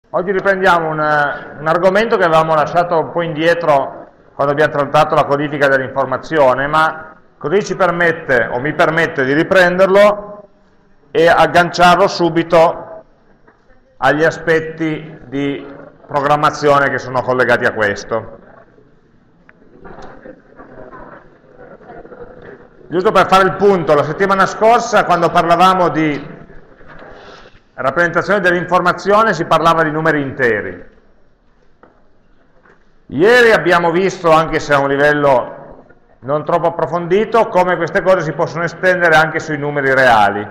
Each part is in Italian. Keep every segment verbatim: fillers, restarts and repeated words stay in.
Oggi riprendiamo un, un argomento che avevamo lasciato un po' indietro quando abbiamo trattato la codifica dell'informazione, ma così ci permette, o mi permette, di riprenderlo e agganciarlo subito agli aspetti di programmazione che sono collegati a questo. Giusto per fare il punto, la settimana scorsa quando parlavamo di rappresentazione dell'informazione si parlava di numeri interi. Ieri abbiamo visto, anche se a un livello non troppo approfondito, come queste cose si possono estendere anche sui numeri reali.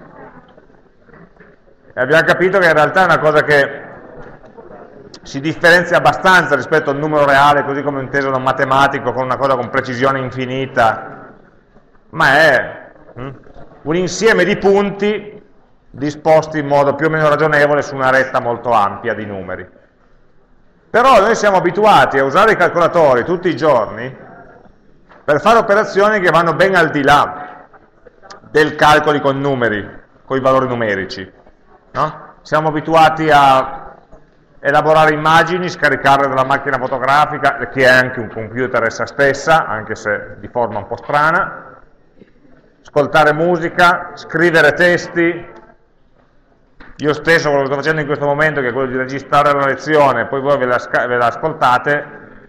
E abbiamo capito che in realtà è una cosa che si differenzia abbastanza rispetto al numero reale, così come inteso da un matematico, con una cosa con precisione infinita, ma è hm, un insieme di punti disposti in modo più o meno ragionevole su una retta molto ampia di numeri. Però noi siamo abituati a usare i calcolatori tutti i giorni per fare operazioni che vanno ben al di là del calcoli con numeri, con i valori numerici, no? Siamo abituati a elaborare immagini, scaricarle dalla macchina fotografica, che è anche un computer essa stessa, anche se di forma un po' strana, ascoltare musica, scrivere testi. Io stesso quello che sto facendo in questo momento, che è quello di registrare la lezione, poi voi ve la, ve la ascoltate,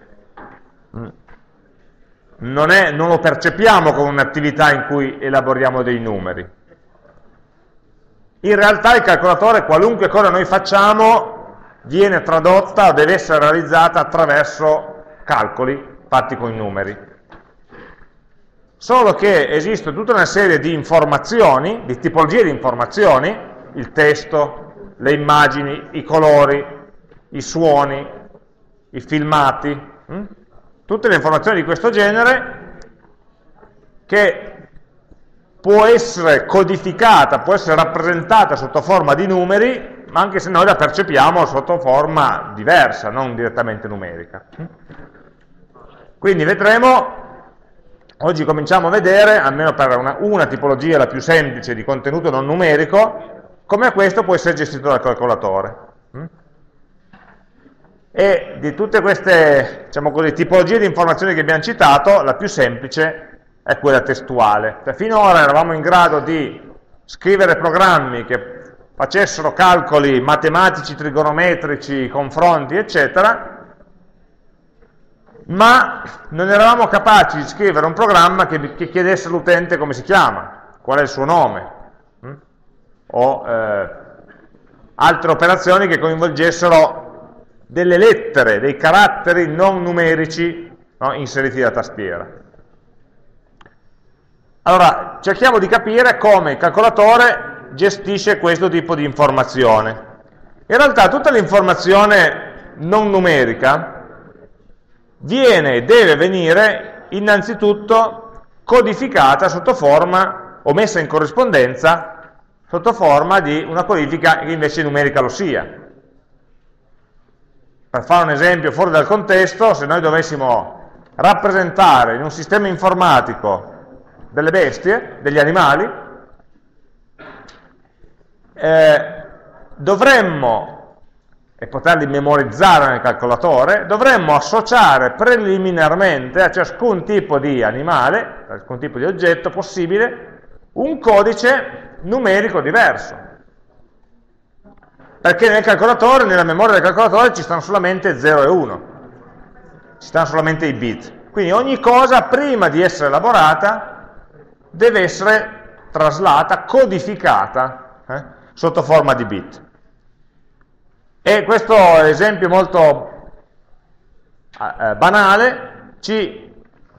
non, è, non lo percepiamo come un'attività in cui elaboriamo dei numeri. In realtà il calcolatore, qualunque cosa noi facciamo, viene tradotta o deve essere realizzata attraverso calcoli fatti con i numeri. Solo che esiste tutta una serie di informazioni, di tipologie di informazioni, il testo, le immagini, i colori, i suoni, i filmati, hm? tutte le informazioni di questo genere che può essere codificata, può essere rappresentata sotto forma di numeri, ma anche se noi la percepiamo sotto forma diversa, non direttamente numerica. Quindi vedremo, oggi cominciamo a vedere, almeno per una, una tipologia, la più semplice di contenuto non numerico, come questo può essere gestito dal calcolatore. E di tutte queste, diciamo così, tipologie di informazioni che abbiamo citato, la più semplice è quella testuale. Cioè, finora eravamo in grado di scrivere programmi che facessero calcoli matematici, trigonometrici, confronti, eccetera, ma non eravamo capaci di scrivere un programma che, che chiedesse all'utente come si chiama, qual è il suo nome, o eh, altre operazioni che coinvolgessero delle lettere, dei caratteri non numerici, no, inseriti da tastiera. Allora, cerchiamo di capire come il calcolatore gestisce questo tipo di informazione. In realtà tutta l'informazione non numerica viene e deve venire innanzitutto codificata sotto forma, o messa in corrispondenza, sotto forma di una codifica che invece numerica lo sia. Per fare un esempio fuori dal contesto, se noi dovessimo rappresentare in un sistema informatico delle bestie, degli animali, eh, dovremmo, e poterli memorizzare nel calcolatore, dovremmo associare preliminarmente a ciascun tipo di animale, a ciascun tipo di oggetto possibile, un codice numerico diverso, perché nel calcolatore, nella memoria del calcolatore ci stanno solamente zero e uno, ci stanno solamente i bit, quindi ogni cosa prima di essere elaborata deve essere traslata, codificata eh, sotto forma di bit. E questo esempio molto eh, banale ci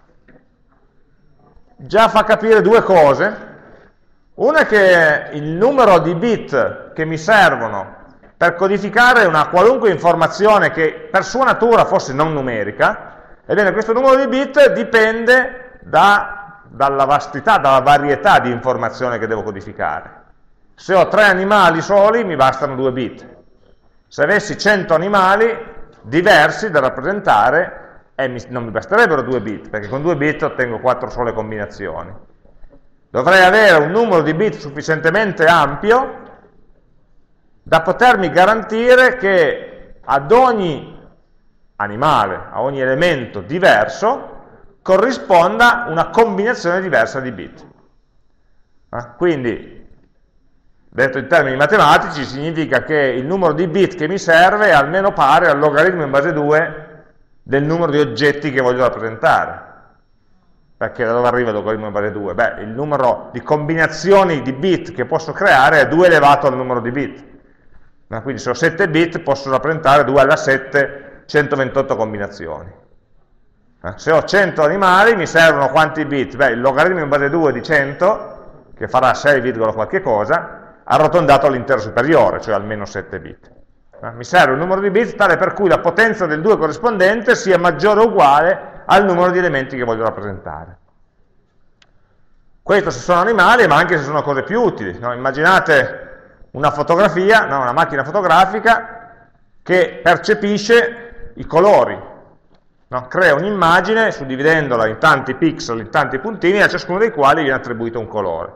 già fa capire due cose. Una è che il numero di bit che mi servono per codificare una qualunque informazione che per sua natura fosse non numerica, ebbene questo numero di bit dipende da, dalla vastità, dalla varietà di informazione che devo codificare. Se ho tre animali soli mi bastano due bit. Se avessi cento animali diversi da rappresentare, eh, mi, non mi basterebbero due bit, perché con due bit ottengo quattro sole combinazioni. Dovrei avere un numero di bit sufficientemente ampio da potermi garantire che ad ogni animale, a ogni elemento diverso, corrisponda una combinazione diversa di bit. Eh? Quindi, detto in termini matematici, significa che il numero di bit che mi serve è almeno pari al logaritmo in base due del numero di oggetti che voglio rappresentare. Perché da dove arriva il logaritmo in base due? Beh, il numero di combinazioni di bit che posso creare è due elevato al numero di bit. No? Quindi se ho sette bit posso rappresentare due alla sette, centoventotto combinazioni. Eh? Se ho cento animali mi servono quanti bit? Beh, il logaritmo in base due di cento, che farà sei, qualche cosa, arrotondato all'intero superiore, cioè almeno sette bit. Eh? Mi serve un numero di bit tale per cui la potenza del due corrispondente sia maggiore o uguale al numero di elementi che voglio rappresentare. Questo se sono animali, ma anche se sono cose più utili. No? Immaginate una fotografia, no? Una macchina fotografica che percepisce i colori, no? Crea un'immagine suddividendola in tanti pixel, in tanti puntini, a ciascuno dei quali viene attribuito un colore.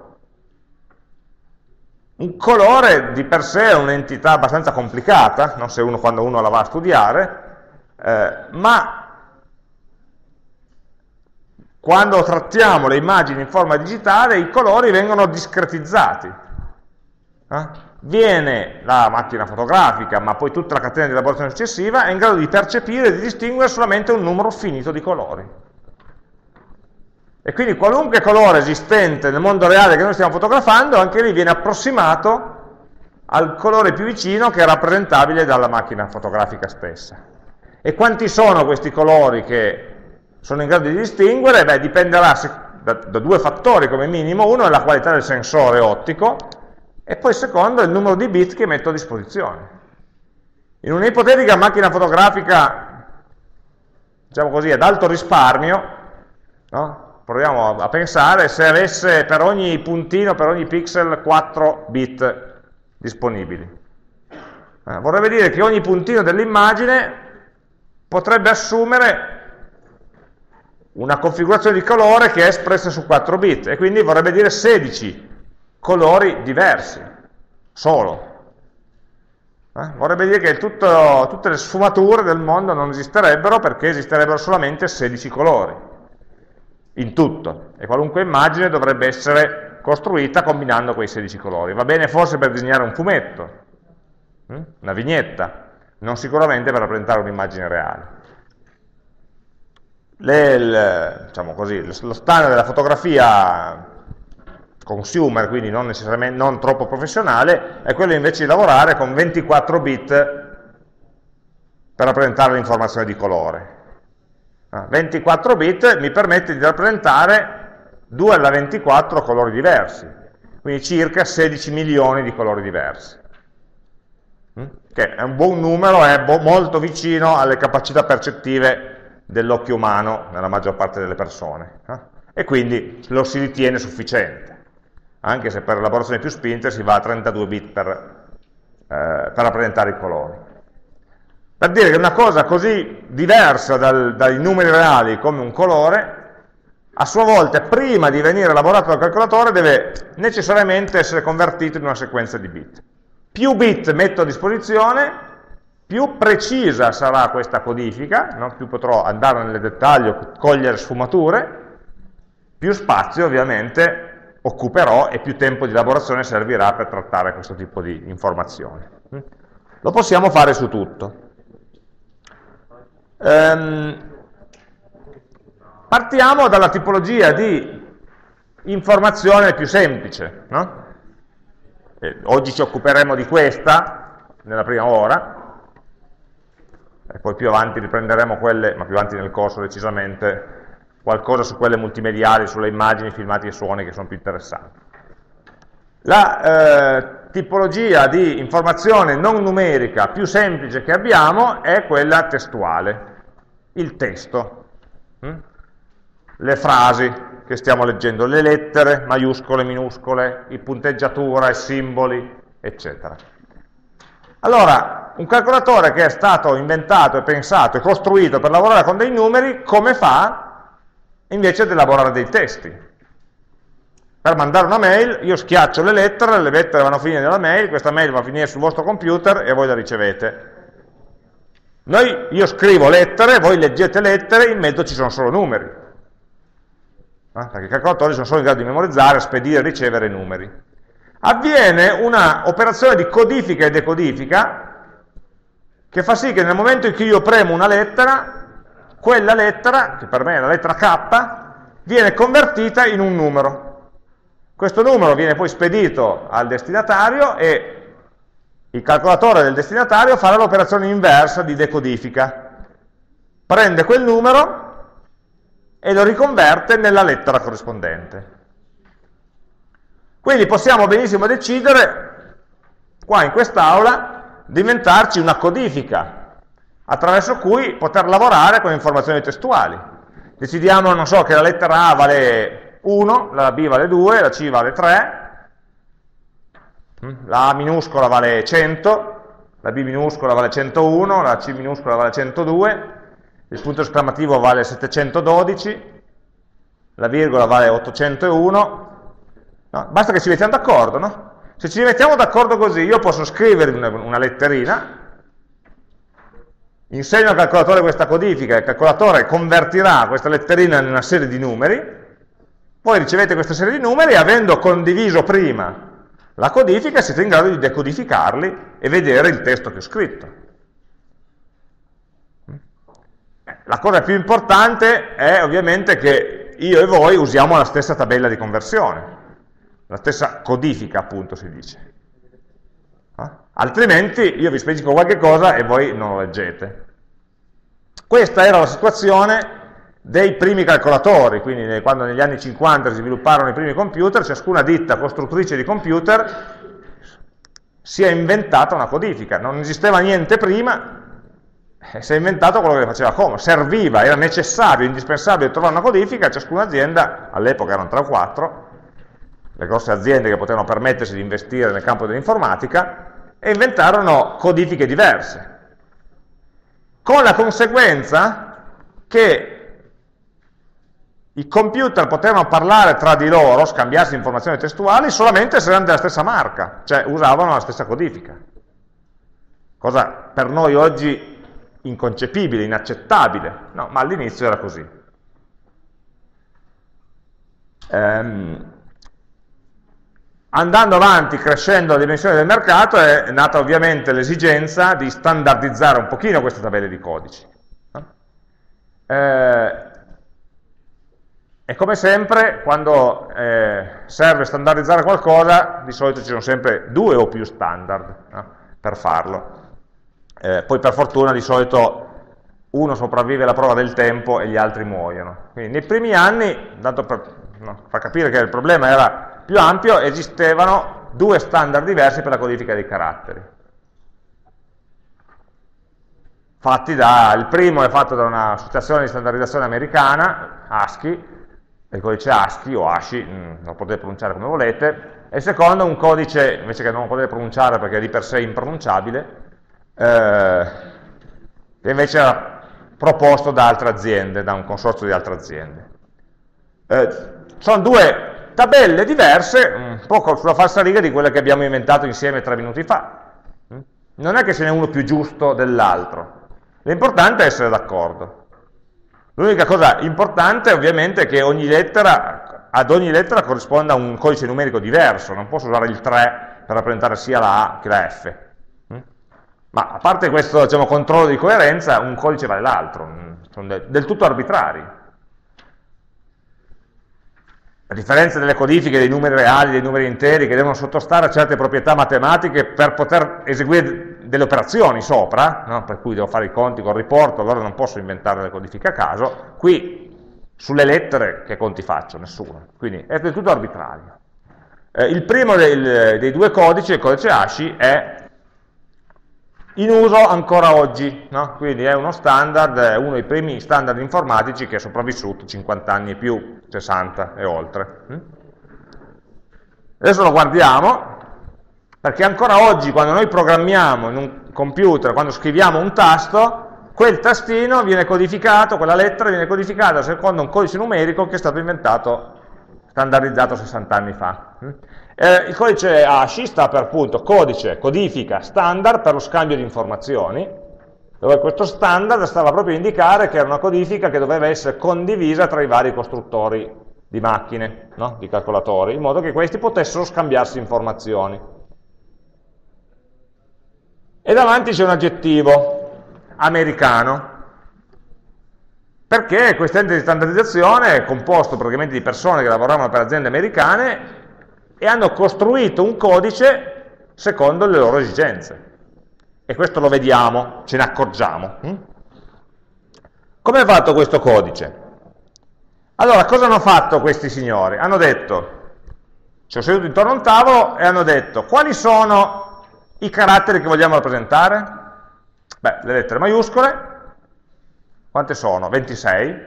Un colore di per sé è un'entità abbastanza complicata, no? Se uno, quando uno la va a studiare, eh, ma quando trattiamo le immagini in forma digitale, i colori vengono discretizzati. Eh? Viene la macchina fotografica, ma poi tutta la catena di elaborazione successiva, è in grado di percepire e di distinguere solamente un numero finito di colori. E quindi qualunque colore esistente nel mondo reale che noi stiamo fotografando, anche lì viene approssimato al colore più vicino che è rappresentabile dalla macchina fotografica stessa. E quanti sono questi colori che sono in grado di distinguere? Beh, dipenderà da, da due fattori come minimo. Uno è la qualità del sensore ottico e poi il secondo è il numero di bit che metto a disposizione. In un'ipotetica macchina fotografica, diciamo così, ad alto risparmio, no? Proviamo a, a pensare se avesse per ogni puntino, per ogni pixel, quattro bit disponibili. Eh, vorrebbe dire che ogni puntino dell'immagine potrebbe assumere una configurazione di colore che è espressa su quattro bit, e quindi vorrebbe dire sedici colori diversi, solo. Eh? Vorrebbe dire che tutto, tutte le sfumature del mondo non esisterebbero, perché esisterebbero solamente sedici colori, in tutto, e qualunque immagine dovrebbe essere costruita combinando quei sedici colori. Va bene forse per disegnare un fumetto, hm? Una vignetta, non sicuramente per rappresentare un'immagine reale. Le, il, diciamo così, lo standard della fotografia consumer, quindi non necessariamente non troppo professionale, è quello invece di lavorare con ventiquattro bit per rappresentare l'informazione di colore. ventiquattro bit mi permette di rappresentare due alla ventiquattro colori diversi, quindi circa sedici milioni di colori diversi, che è un buon numero, è molto vicino alle capacità percettive dell'occhio umano nella maggior parte delle persone, eh? E quindi lo si ritiene sufficiente, anche se per elaborazioni più spinte si va a trentadue bit per, eh, per rappresentare i colori. Per dire che una cosa così diversa dal, dai numeri reali come un colore, a sua volta, prima di venire elaborato dal calcolatore, deve necessariamente essere convertito in una sequenza di bit. Più bit metto a disposizione, più precisa sarà questa codifica, no? Più potrò andare nel dettaglio, cogliere sfumature, più spazio ovviamente occuperò e più tempo di elaborazione servirà per trattare questo tipo di informazioni. Lo possiamo fare su tutto. Ehm, partiamo dalla tipologia di informazione più semplice, no? Eh, oggi ci occuperemo di questa nella prima ora, e poi più avanti riprenderemo quelle, ma più avanti nel corso decisamente, qualcosa su quelle multimediali, sulle immagini, filmati e suoni che sono più interessanti. La eh, tipologia di informazione non numerica più semplice che abbiamo è quella testuale, il testo, hm? Le frasi che stiamo leggendo, le lettere, maiuscole, minuscole, i punteggiatura, i simboli, eccetera. Allora, un calcolatore che è stato inventato e pensato e costruito per lavorare con dei numeri, come fa invece ad elaborare dei testi? Per mandare una mail io schiaccio le lettere, le lettere vanno a finire nella mail, questa mail va a finire sul vostro computer e voi la ricevete. Noi, io scrivo lettere, voi leggete lettere, in mezzo ci sono solo numeri. Eh? Perché i calcolatori sono solo in grado di memorizzare, spedire e ricevere numeri. Avviene una operazione di codifica e decodifica che fa sì che nel momento in cui io premo una lettera, quella lettera, che per me è la lettera K, viene convertita in un numero. Questo numero viene poi spedito al destinatario e il calcolatore del destinatario farà l'operazione inversa di decodifica. Prende quel numero e lo riconverte nella lettera corrispondente. Quindi possiamo benissimo decidere, qua in quest'aula, di inventarci una codifica attraverso cui poter lavorare con informazioni testuali. Decidiamo, non so, che la lettera A vale uno, la B vale due, la C vale tre, la A minuscola vale cento, la B minuscola vale centouno, la C minuscola vale centodue, il punto esclamativo vale settecentododici, la virgola vale ottocentouno. No, basta che ci mettiamo d'accordo, no? Se ci mettiamo d'accordo così, io posso scrivere una, una letterina, insegno al calcolatore questa codifica, il calcolatore convertirà questa letterina in una serie di numeri, poi ricevete questa serie di numeri e avendo condiviso prima la codifica siete in grado di decodificarli e vedere il testo che ho scritto. La cosa più importante è ovviamente che io e voi usiamo la stessa tabella di conversione, la stessa codifica appunto si dice. Eh? Altrimenti io vi specifico qualche cosa e voi non lo leggete. Questa era la situazione dei primi calcolatori, quindi quando negli anni cinquanta si svilupparono i primi computer, ciascuna ditta costruttrice di computer si è inventata una codifica. Non esisteva niente prima, e si è inventato quello che le faceva comodo. Serviva, era necessario, indispensabile trovare una codifica, ciascuna azienda, all'epoca erano tre o quattro, le grosse aziende che potevano permettersi di investire nel campo dell'informatica, e inventarono codifiche diverse, con la conseguenza che i computer potevano parlare tra di loro, scambiarsi informazioni testuali, solamente se erano della stessa marca, cioè usavano la stessa codifica. Cosa per noi oggi inconcepibile, inaccettabile, no, ma all'inizio era così. Ehm, andando avanti, crescendo la dimensione del mercato, è nata ovviamente l'esigenza di standardizzare un pochino queste tabelle di codici. Eh, E come sempre, quando eh, serve standardizzare qualcosa, di solito ci sono sempre due o più standard, no? Per farlo. Eh, poi per fortuna di solito uno sopravvive alla prova del tempo e gli altri muoiono. Quindi nei primi anni, tanto per no, far capire che il problema era più ampio, esistevano due standard diversi per la codifica dei caratteri. Fatti da, il primo è fatto da un'associazione di standardizzazione americana, ASCII, il codice ASCII o ASCII, mh, lo potete pronunciare come volete, e il secondo è un codice, invece che non lo potete pronunciare perché è di per sé impronunciabile, eh, che invece era proposto da altre aziende, da un consorzio di altre aziende. Eh, sono due tabelle diverse, un po' sulla falsariga di quelle che abbiamo inventato insieme tre minuti fa. Non è che ce n'è uno più giusto dell'altro, l'importante è essere d'accordo. L'unica cosa importante ovviamente è che ogni lettera, ad ogni lettera corrisponda un codice numerico diverso, non posso usare il tre per rappresentare sia la A che la F. Ma a parte questo, diciamo, controllo di coerenza, un codice vale l'altro, sono del, del tutto arbitrari. A differenza delle codifiche dei numeri reali, dei numeri interi, che devono sottostare a certe proprietà matematiche per poter eseguire delle operazioni sopra, no? Per cui devo fare i conti col riporto, allora non posso inventare le codifiche a caso. Qui, sulle lettere, che conti faccio? Nessuno. Quindi è del tutto arbitrario. Eh, il primo dei, dei due codici, il codice ASCII, è in uso ancora oggi, no? Quindi è uno standard, è uno dei primi standard informatici che è sopravvissuto cinquanta anni e più, sessanta e oltre. Adesso lo guardiamo, perché ancora oggi quando noi programmiamo in un computer, quando scriviamo un tasto, quel tastino viene codificato, quella lettera viene codificata secondo un codice numerico che è stato inventato, standardizzato sessanta anni fa. Eh, il codice ASCII sta per appunto codice, codifica, standard per lo scambio di informazioni, dove questo standard stava proprio a indicare che era una codifica che doveva essere condivisa tra i vari costruttori di macchine, no? Di calcolatori, in modo che questi potessero scambiarsi informazioni. E davanti c'è un aggettivo, americano, perché questo ente di standardizzazione è composto praticamente di persone che lavoravano per aziende americane e hanno costruito un codice secondo le loro esigenze. E questo lo vediamo, ce ne accorgiamo. Come è fatto questo codice? Allora, cosa hanno fatto questi signori? Hanno detto, ci sono seduti intorno a un tavolo e hanno detto, quali sono i caratteri che vogliamo rappresentare? Beh, le lettere maiuscole, quante sono? ventisei.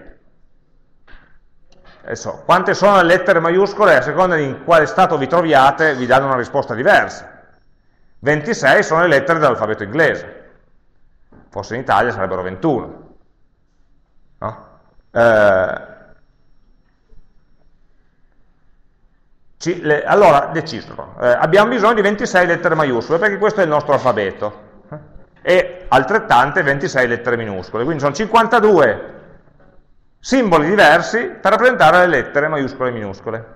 Adesso, quante sono le lettere maiuscole, a seconda di in quale stato vi troviate, vi danno una risposta diversa. ventisei sono le lettere dell'alfabeto inglese, forse in Italia sarebbero ventuno. No? Eh, ci, le, allora, decisero, eh, abbiamo bisogno di ventisei lettere maiuscole, perché questo è il nostro alfabeto, e altrettante ventisei lettere minuscole, quindi sono cinquantadue simboli diversi per rappresentare le lettere maiuscole e minuscole.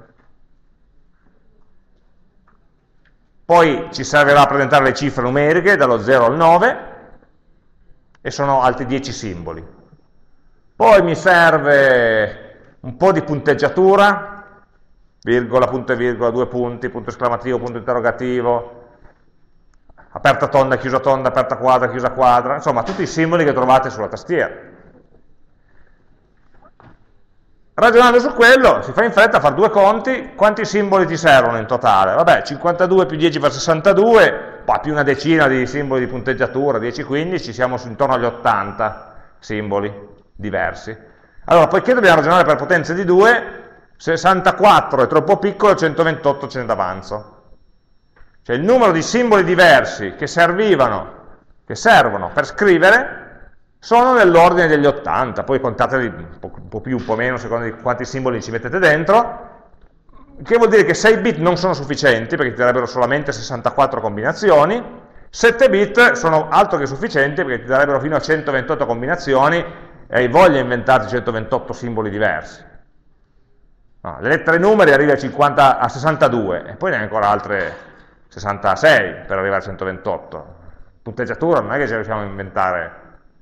Poi ci servirà a presentare le cifre numeriche dallo zero al nove e sono altri dieci simboli. Poi mi serve un po' di punteggiatura, virgola, punto e virgola, due punti, punto esclamativo, punto interrogativo, aperta tonda, chiusa tonda, aperta quadra, chiusa quadra, insomma tutti i simboli che trovate sulla tastiera. Ragionando su quello, si fa in fretta a fare due conti, quanti simboli ti servono in totale? Vabbè, cinquantadue più dieci fa sessantadue, poi più una decina di simboli di punteggiatura, dieci quindici, siamo intorno agli ottanta simboli diversi. Allora, poiché dobbiamo ragionare per potenze di due, sessantaquattro è troppo piccolo, centoventotto ce ne d'avanzo. Cioè il numero di simboli diversi che servivano, che servono per scrivere, sono nell'ordine degli ottanta, poi contateli un po', un po' più, un po' meno, a seconda di quanti simboli ci mettete dentro, che vuol dire che sei bit non sono sufficienti, perché ti darebbero solamente sessantaquattro combinazioni, sette bit sono altro che sufficienti, perché ti darebbero fino a centoventotto combinazioni, e hai voglia di inventarti centoventotto simboli diversi. No, le lettere numeri arrivi a, cinquanta, a sessantadue, e poi ne hai ancora altre sessantasei per arrivare a centoventotto. Punteggiatura non è che ci riusciamo a inventare.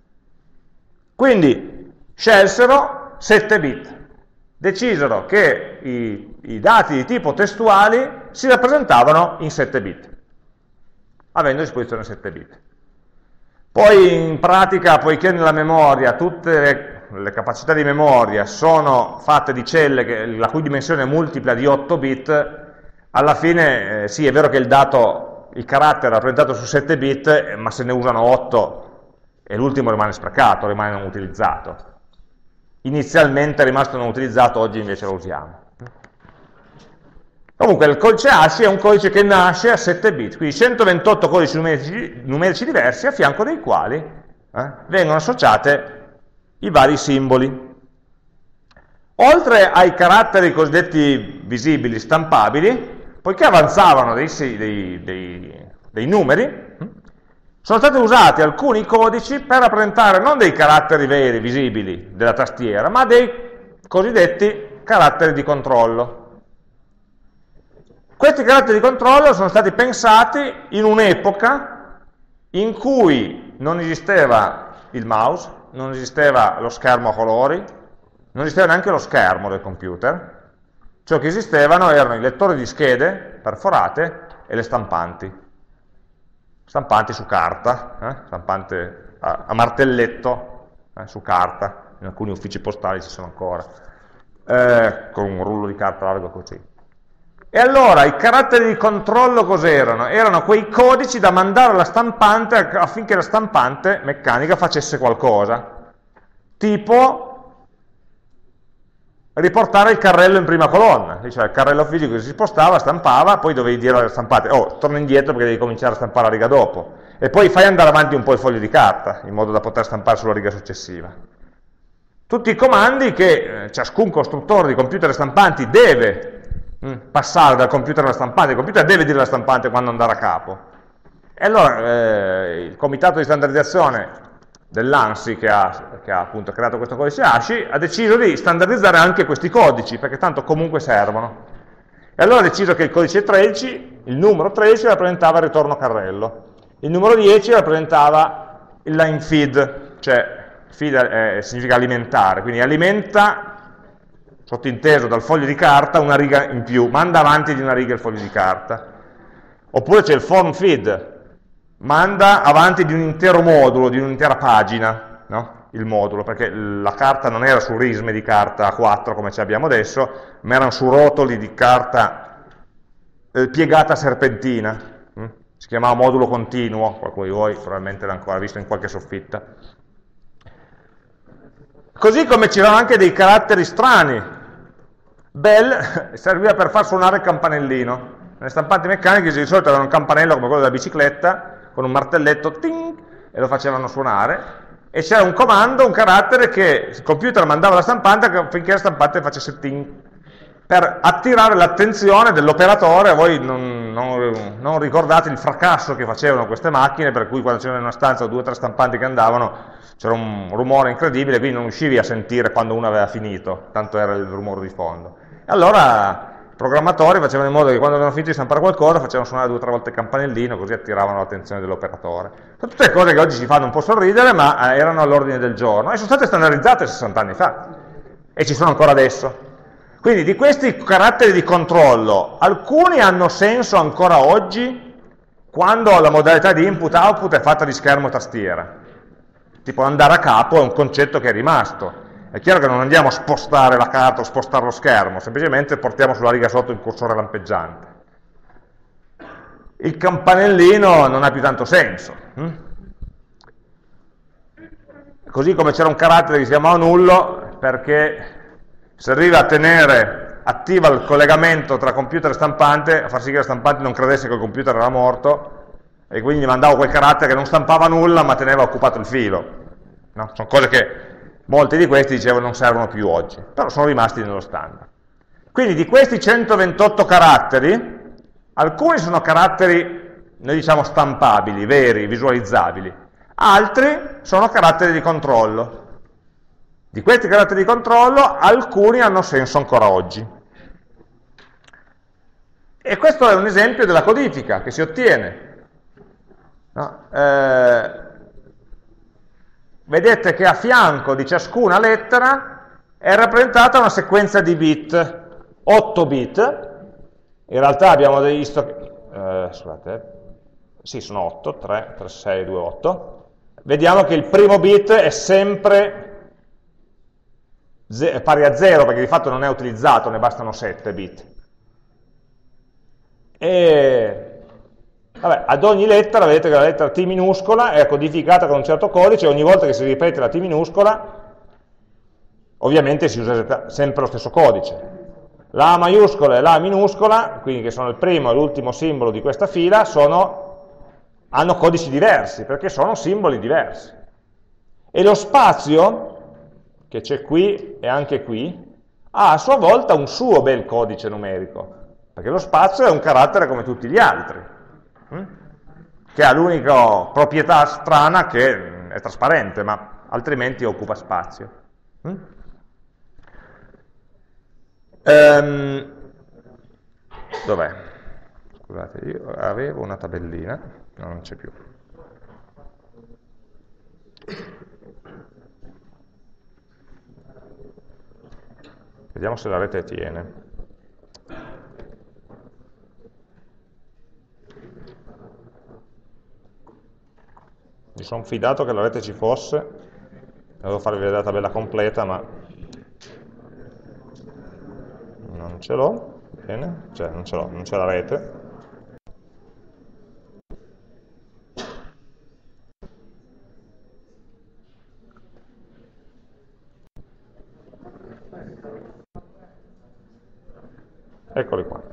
Quindi scelsero sette bit, decisero che i, i dati di tipo testuali si rappresentavano in sette bit, avendo a disposizione sette bit. Poi in pratica, poiché nella memoria tutte le, le capacità di memoria sono fatte di celle che, la cui dimensione è multipla di otto bit, alla fine eh, sì, è vero che il dato, il carattere è rappresentato su sette bit, eh, ma se ne usano otto e l'ultimo rimane sprecato, rimane non utilizzato. Inizialmente è rimasto non utilizzato, oggi invece lo usiamo. Comunque il codice ASCII è un codice che nasce a sette bit, quindi centoventotto codici numerici, numerici diversi, a fianco dei quali eh, vengono associate i vari simboli. Oltre ai caratteri cosiddetti visibili, stampabili, poiché avanzavano dei, dei, dei, dei numeri, sono stati usati alcuni codici per rappresentare non dei caratteri veri, visibili, della tastiera, ma dei cosiddetti caratteri di controllo. Questi caratteri di controllo sono stati pensati in un'epoca in cui non esisteva il mouse, non esisteva lo schermo a colori, non esisteva neanche lo schermo del computer, ciò che esistevano erano i lettori di schede perforate e le stampanti. Stampanti su carta, eh? Stampante a, a martelletto eh, su carta, in alcuni uffici postali ci sono ancora, eh, con un rullo di carta largo così. E allora i caratteri di controllo cos'erano? Erano quei codici da mandare alla stampante affinché la stampante meccanica facesse qualcosa, tipo riportare il carrello in prima colonna, cioè il carrello fisico che si spostava, stampava, poi dovevi dire alla stampante, oh, torna indietro perché devi cominciare a stampare la riga dopo, e poi fai andare avanti un po' il foglio di carta, in modo da poter stampare sulla riga successiva. Tutti i comandi che eh, ciascun costruttore di computer stampanti deve mh, passare dal computer alla stampante, il computer deve dire alla stampante quando andare a capo. E allora eh, il comitato di standardizzazione dell'ANSI che ha, che ha appunto creato questo codice ASCII, ha deciso di standardizzare anche questi codici, perché tanto comunque servono. E allora ha deciso che il codice tredici, il numero tredici rappresentava il ritorno carrello, il numero dieci rappresentava il line feed, cioè feed eh, significa alimentare, quindi alimenta, sottinteso dal foglio di carta, una riga in più, manda avanti di una riga il foglio di carta. Oppure c'è il form feed, manda avanti di un intero modulo, di un'intera pagina, no? Il modulo, perché la carta non era su risme di carta A quattro come ce l'abbiamo adesso, ma erano su rotoli di carta eh, piegata a serpentina, hm? Si chiamava modulo continuo, qualcuno di voi probabilmente l'ha ancora visto in qualche soffitta. Così come c'erano anche dei caratteri strani. Bell serviva per far suonare il campanellino. Nelle stampanti meccaniche di solito avevano un campanello come quello della bicicletta, con un martelletto, ting, e lo facevano suonare, e c'era un comando, un carattere che il computer mandava alla stampante affinché la stampante facesse ting, per attirare l'attenzione dell'operatore. Voi non, non, non ricordate il fracasso che facevano queste macchine, per cui quando c'era in una stanza due o tre stampanti che andavano, c'era un rumore incredibile, quindi non riuscivi a sentire quando uno aveva finito, tanto era il rumore di fondo. E allora i programmatori facevano in modo che quando avevano finito di stampare qualcosa facevano suonare due o tre volte il campanellino, così attiravano l'attenzione dell'operatore. Sono tutte cose che oggi ci fanno un po' sorridere, ma erano all'ordine del giorno e sono state standardizzate sessanta anni fa e ci sono ancora adesso. Quindi di questi caratteri di controllo, alcuni hanno senso ancora oggi quando la modalità di input-output è fatta di schermo e tastiera. Tipo andare a capo è un concetto che è rimasto. È chiaro che non andiamo a spostare la carta o spostare lo schermo, semplicemente portiamo sulla riga sotto il cursore lampeggiante. Il campanellino non ha più tanto senso. Hm? Così come c'era un carattere che si chiamava nullo, perché serviva a tenere attiva il collegamento tra computer e stampante, a far sì che la stampante non credesse che il computer era morto, e quindi gli mandavo quel carattere che non stampava nulla ma teneva occupato il filo. No? Sono cose che molti di questi dicevano non servono più oggi, però sono rimasti nello standard. Quindi di questi centoventotto caratteri, alcuni sono caratteri, noi diciamo stampabili, veri, visualizzabili, altri sono caratteri di controllo. Di questi caratteri di controllo, alcuni hanno senso ancora oggi. E questo è un esempio della codifica che si ottiene. No? Eh, vedete che a fianco di ciascuna lettera è rappresentata una sequenza di bit, otto bit. In realtà abbiamo visto, eh, scusate, sì, sono otto, tre, tre, sei, due, otto. Vediamo che il primo bit è sempre pari a zero, perché di fatto non è utilizzato, ne bastano sette bit. E vabbè, ad ogni lettera, vedete che la lettera T minuscola è codificata con un certo codice, e ogni volta che si ripete la T minuscola, ovviamente si usa sempre lo stesso codice. La A maiuscola e la A minuscola, quindi che sono il primo e l'ultimo simbolo di questa fila, sono, hanno codici diversi, perché sono simboli diversi. E lo spazio, che c'è qui e anche qui, ha a sua volta un suo bel codice numerico, perché lo spazio è un carattere come tutti gli altri, hm? che ha l'unica proprietà strana che è trasparente, ma altrimenti occupa spazio. Hm? Ehm, dov'è? Scusate, io avevo una tabellina, no, non c'è più. Vediamo se la rete tiene. Mi sono fidato che la rete ci fosse, devo farvi vedere la tabella completa, ma non ce l'ho, bene, cioè non ce l'ho, non c'è la rete. Eccoli qua.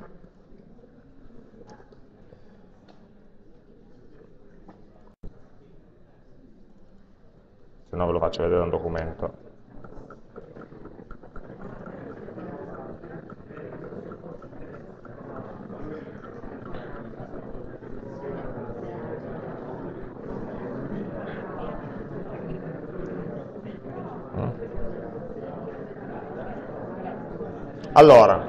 Se no ve lo faccio vedere un documento. Allora,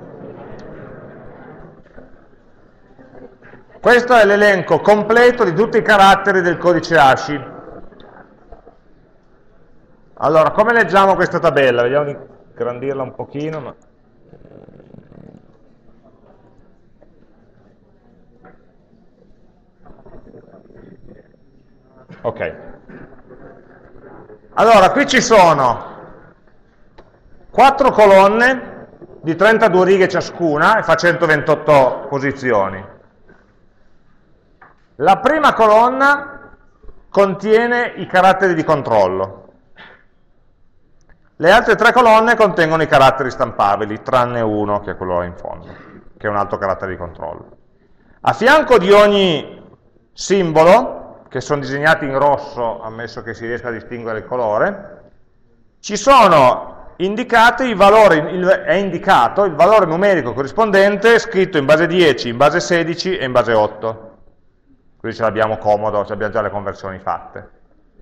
questo è l'elenco completo di tutti i caratteri del codice ASCII. Allora, come leggiamo questa tabella? Vediamo di ingrandirla un pochino, ma... Ok. Allora, qui ci sono quattro colonne di trentadue righe ciascuna e fa centoventotto posizioni. La prima colonna contiene i caratteri di controllo. Le altre tre colonne contengono i caratteri stampabili, tranne uno, che è quello là in fondo, che è un altro carattere di controllo. A fianco di ogni simbolo, che sono disegnati in rosso, ammesso che si riesca a distinguere il colore, ci sono indicati i valori, il, è indicato il valore numerico corrispondente scritto in base dieci, in base sedici e in base otto. Quindi ce l'abbiamo comodo, abbiamo già le conversioni fatte.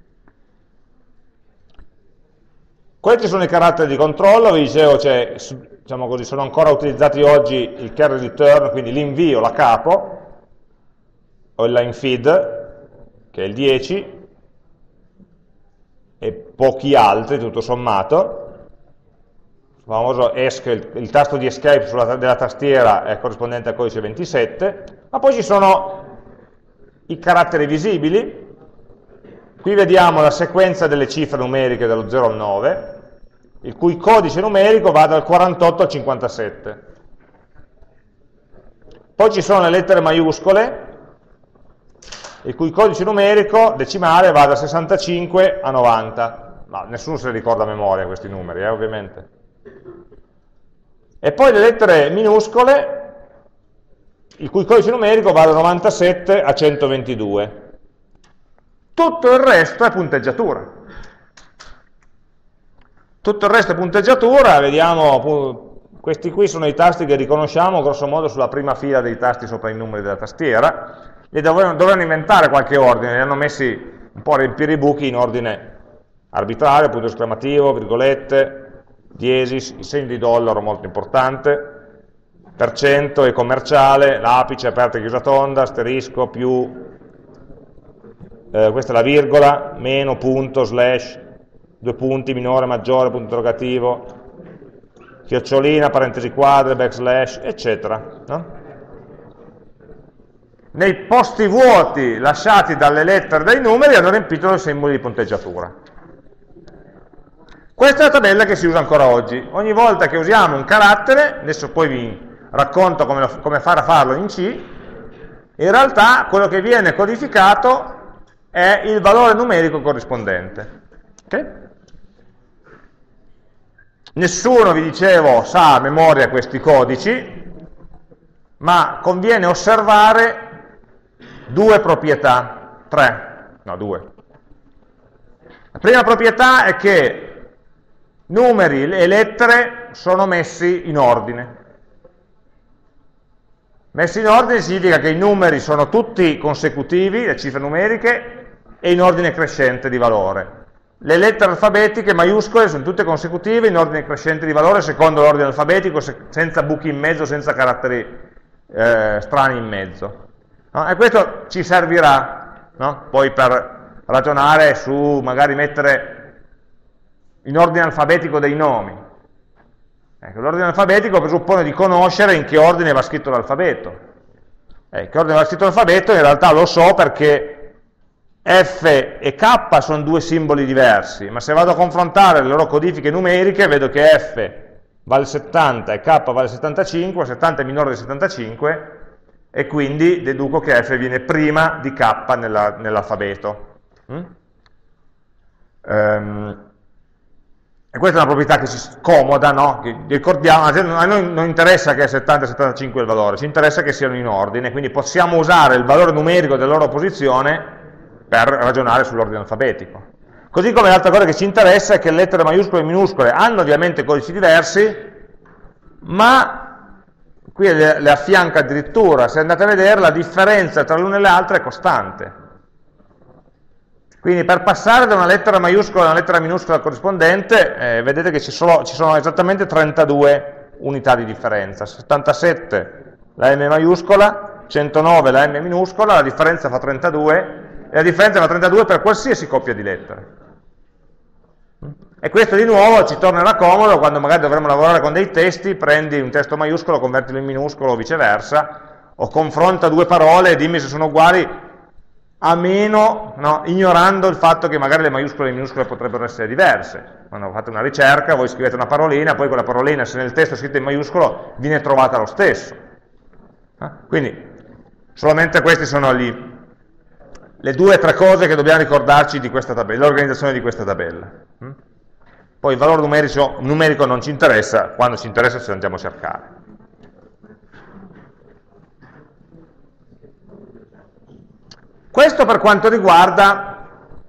Questi sono i caratteri di controllo, vi dicevo, cioè, diciamo così, sono ancora utilizzati oggi il carry return, quindi l'invio, la capo, o il line feed, che è il dieci, e pochi altri, tutto sommato. Il famoso escape, il, il tasto di escape sulla, della tastiera è corrispondente al codice ventisette, ma poi ci sono i caratteri visibili. Qui vediamo la sequenza delle cifre numeriche dallo zero al nove, il cui codice numerico va dal quarantotto al cinquantasette. Poi ci sono le lettere maiuscole, il cui codice numerico decimale va da sessantacinque a novanta. Ma nessuno se li ricorda a memoria questi numeri, eh, ovviamente. E poi le lettere minuscole, il cui codice numerico va da novantasette a centoventidue. Tutto il resto è punteggiatura. Tutto il resto è punteggiatura, vediamo, questi qui sono i tasti che riconosciamo grosso modo sulla prima fila dei tasti sopra i numeri della tastiera, li dovevano, dovevano inventare qualche ordine, li hanno messi un po' a riempire i buchi in ordine arbitrario, punto esclamativo, virgolette, diesis, il segno di dollaro molto importante, per cento e commerciale, l'apice, aperta e chiusa tonda, asterisco, più... Eh, questa è la virgola, meno, punto, slash, due punti, minore, maggiore, punto interrogativo, chiocciolina, parentesi quadre, backslash, eccetera. No? Nei posti vuoti lasciati dalle lettere e dai numeri hanno riempito i simboli di punteggiatura. Questa è la tabella che si usa ancora oggi. Ogni volta che usiamo un carattere, adesso poi vi racconto come, lo, come fare a farlo in C, in realtà quello che viene codificato è il valore numerico corrispondente. Okay? Nessuno, vi dicevo, sa a memoria questi codici, ma conviene osservare due proprietà, tre, no due. La prima proprietà è che numeri e lettere sono messi in ordine. Messi in ordine significa che i numeri sono tutti consecutivi, le cifre numeriche, e in ordine crescente di valore. Le lettere alfabetiche maiuscole sono tutte consecutive in ordine crescente di valore secondo l'ordine alfabetico, se, senza buchi in mezzo, senza caratteri eh, strani in mezzo. No? E questo ci servirà, no? Poi per ragionare su magari mettere in ordine alfabetico dei nomi. Ecco, l'ordine alfabetico presuppone di conoscere in che ordine va scritto l'alfabeto. Eh, che ordine va scritto l'alfabeto in realtà lo so perché F e K sono due simboli diversi, ma se vado a confrontare le loro codifiche numeriche vedo che F vale settanta e K vale settantacinque, settanta è minore di settantacinque e quindi deduco che F viene prima di K nell'alfabeto. Mm? Um, e questa è una proprietà che si scomoda, no? Che ricordiamo, a noi non interessa che settanta e settantacinque è il valore, ci interessa che siano in ordine, quindi possiamo usare il valore numerico della loro posizione per ragionare sull'ordine alfabetico. Così come l'altra cosa che ci interessa è che le lettere maiuscole e minuscole hanno ovviamente codici diversi, ma qui le, le affianca addirittura, se andate a vedere la differenza tra l'una e l'altra è costante. Quindi per passare da una lettera maiuscola a una lettera minuscola corrispondente, eh, vedete che ci sono, ci sono esattamente trentadue unità di differenza, settantasette la M maiuscola, centonove la M minuscola, la differenza fa trentadue, e la differenza fa trentadue per qualsiasi coppia di lettere. E questo di nuovo ci tornerà comodo quando magari dovremo lavorare con dei testi, prendi un testo maiuscolo, convertilo in minuscolo o viceversa, o confronta due parole e dimmi se sono uguali, a meno, no, ignorando il fatto che magari le maiuscole e le minuscole potrebbero essere diverse. Quando fate una ricerca, voi scrivete una parolina, poi quella parolina, se nel testo è scritta in maiuscolo, viene trovata lo stesso. Eh? Quindi, solamente queste sono gli, le due o tre cose che dobbiamo ricordarci di questa tabella, l'organizzazione di questa tabella. Mm? Poi il valore numerico, numerico non ci interessa, quando ci interessa ce lo andiamo a cercare. Questo per quanto riguarda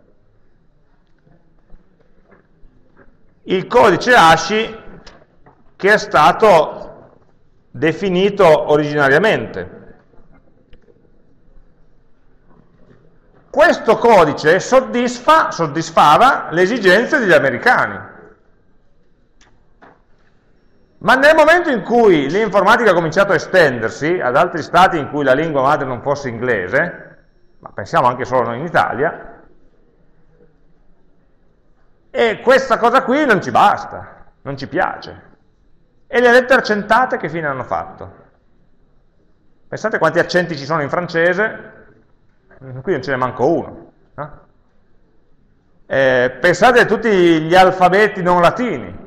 il codice ASCII che è stato definito originariamente. Questo codice soddisfa, soddisfava le esigenze degli americani. Ma nel momento in cui l'informatica ha cominciato a estendersi ad altri stati in cui la lingua madre non fosse inglese, ma pensiamo anche solo noi in Italia, e questa cosa qui non ci basta, non ci piace. E le lettere accentate che fine hanno fatto? Pensate quanti accenti ci sono in francese, qui non ce ne manco uno. No? Eh, pensate a tutti gli alfabeti non latini.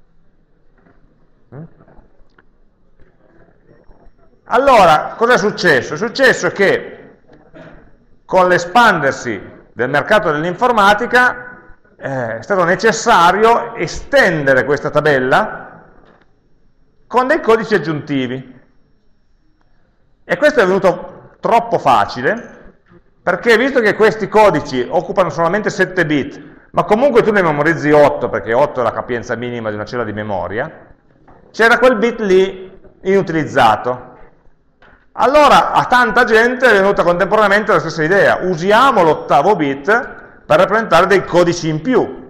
Allora, cosa è successo? È successo che con l'espandersi del mercato dell'informatica eh, è stato necessario estendere questa tabella con dei codici aggiuntivi. E questo è venuto troppo facile, perché visto che questi codici occupano solamente sette bit, ma comunque tu ne memorizzi otto, perché otto è la capienza minima di una cella di memoria, c'era quel bit lì inutilizzato. Allora a tanta gente è venuta contemporaneamente la stessa idea: usiamo l'ottavo bit per rappresentare dei codici in più.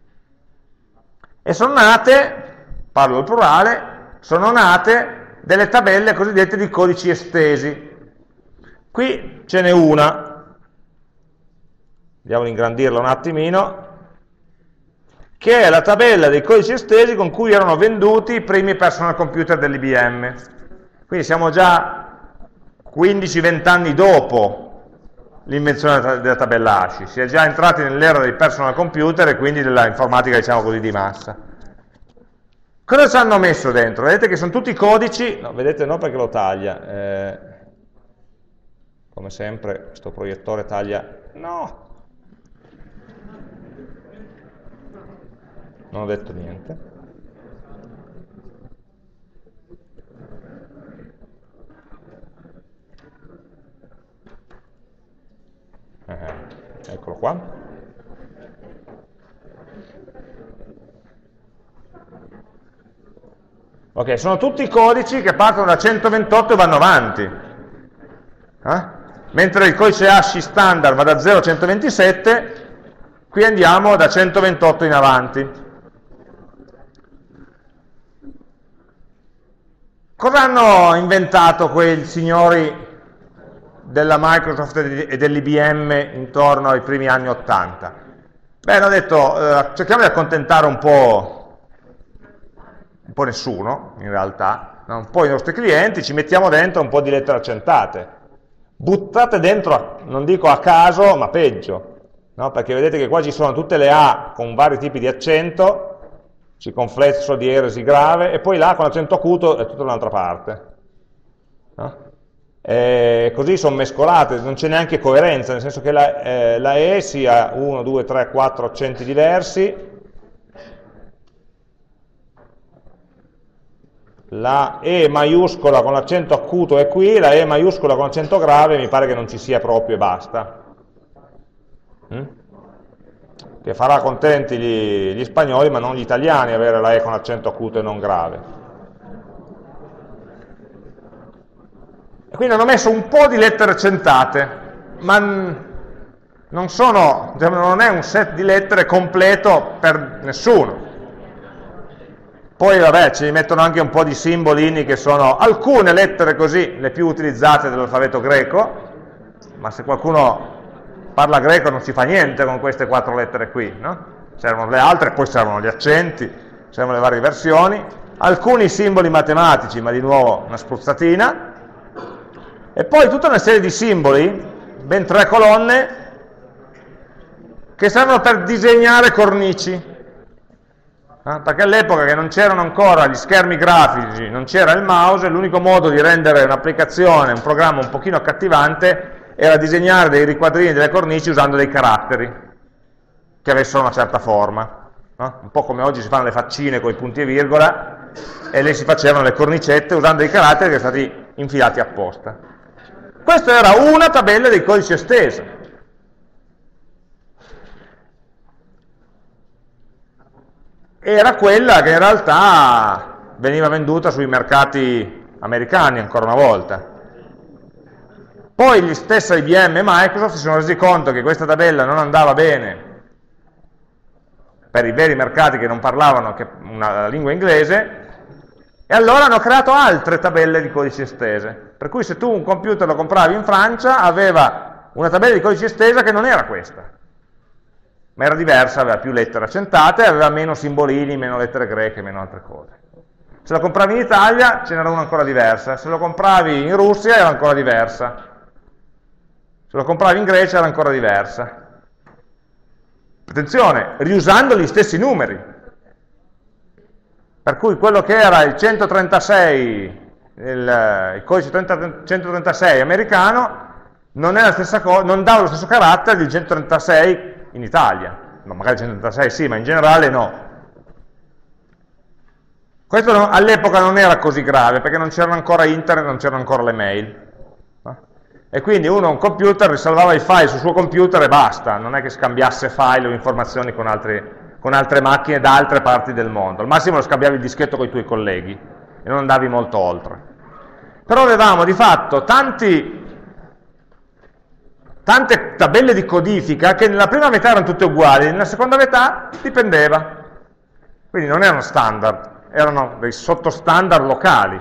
E sono nate, parlo al plurale, sono nate delle tabelle cosiddette di codici estesi. Qui ce n'è una, andiamo ad ingrandirla un attimino, che è la tabella dei codici estesi con cui erano venduti i primi personal computer dell'I B M. Quindi siamo già quindici venti anni dopo l'invenzione della tabella ASCII, si è già entrati nell'era dei personal computer e quindi dell'informatica, diciamo così, di massa. Cosa ci hanno messo dentro? Vedete che sono tutti codici, no, vedete no perché lo taglia, eh, come sempre questo proiettore taglia, no, non ho detto niente. Eh, eccolo qua. Ok, sono tutti codici che partono da centoventotto e vanno avanti. Eh? Mentre il codice ASCII standard va da zero a centoventisette, qui andiamo da centoventotto in avanti. Cosa hanno inventato quei signori della Microsoft e dell'I B M intorno ai primi anni ottanta? Beh, hanno detto, eh, cerchiamo di accontentare un po', un po' nessuno, in realtà, no? Un po' i nostri clienti, ci mettiamo dentro un po' di lettere accentate. Buttate dentro, non dico a caso, ma peggio, no? Perché vedete che qua ci sono tutte le A con vari tipi di accento, circonflesso, dieresi, grave, e poi l'A con accento acuto è tutta un'altra parte. No? E così sono mescolate, non c'è neanche coerenza, nel senso che la, eh, la E sia uno, due, tre, quattro accenti diversi, la E maiuscola con l'accento acuto è qui, la E maiuscola con l'accento grave mi pare che non ci sia proprio e basta. Mm? Che farà contenti gli, gli spagnoli ma non gli italiani avere la E con accento acuto e non grave. E quindi hanno messo un po' di lettere accentate, ma non, sono, non è un set di lettere completo per nessuno. Poi vabbè, ci mettono anche un po' di simbolini che sono alcune lettere così, le più utilizzate dell'alfabeto greco, ma se qualcuno parla greco non si fa niente con queste quattro lettere qui, no? Servono le altre, poi servono gli accenti, servono le varie versioni, alcuni simboli matematici, ma di nuovo una spruzzatina, e poi tutta una serie di simboli, ben tre colonne, che servono per disegnare cornici. Eh, perché all'epoca che non c'erano ancora gli schermi grafici, non c'era il mouse, l'unico modo di rendere un'applicazione, un programma un pochino accattivante era disegnare dei riquadrini, delle cornici usando dei caratteri che avessero una certa forma, no? Un po' come oggi si fanno le faccine con i punti e virgola, e lì si facevano le cornicette usando dei caratteri che sono stati infilati apposta. Questa era una tabella dei codici estesa. Era quella che in realtà veniva venduta sui mercati americani ancora una volta. Poi gli stessi I B M e Microsoft si sono resi conto che questa tabella non andava bene per i veri mercati che non parlavano che una lingua inglese, e allora hanno creato altre tabelle di codici estese, per cui se tu un computer lo compravi in Francia aveva una tabella di codici estesa che non era questa, ma era diversa, aveva più lettere accentate, aveva meno simbolini, meno lettere greche, meno altre cose. Se lo compravi in Italia ce n'era una ancora diversa, se lo compravi in Russia era ancora diversa, se lo compravi in Grecia era ancora diversa. Attenzione, riusando gli stessi numeri. Per cui quello che era il centotrentasei, il, il codice centotrentasei americano, non, è la stessa cosa, non dava lo stesso carattere del centotrentasei in Italia. No, magari il centotrentasei sì, ma in generale no. Questo no, all'epoca non era così grave, perché non c'erano ancora internet, non c'erano ancora le mail. No? E quindi uno un computer risalvava i file sul suo computer e basta, non è che scambiasse file o informazioni con, altri, con altre macchine da altre parti del mondo. Al massimo lo scambiavi il dischetto con i tuoi colleghi e non andavi molto oltre. Però avevamo di fatto tanti, tante tabelle di codifica che nella prima metà erano tutte uguali, nella seconda metà dipendeva. Quindi non erano standard, erano dei sottostandard locali.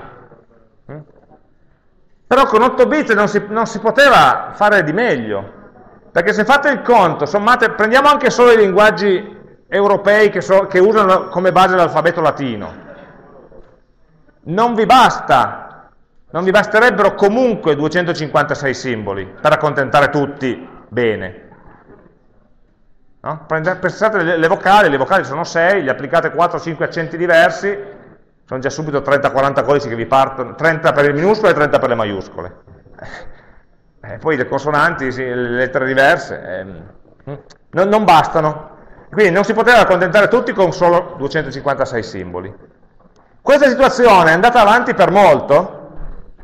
Però con otto bit non si, non si poteva fare di meglio, perché se fate il conto, sommate, prendiamo anche solo i linguaggi europei che, so, che usano come base l'alfabeto latino, non vi basta, non vi basterebbero comunque duecentocinquantasei simboli per accontentare tutti bene. No? Pensate le, le vocali, le vocali sono sei, gli applicate quattro cinque accenti diversi, sono già subito trenta quaranta codici che vi partono, trenta per le minuscole e trenta per le maiuscole. Eh, poi le consonanti, sì, le lettere diverse, eh, non, non bastano. Quindi non si poteva accontentare tutti con solo duecentocinquantasei simboli. Questa situazione è andata avanti per molto,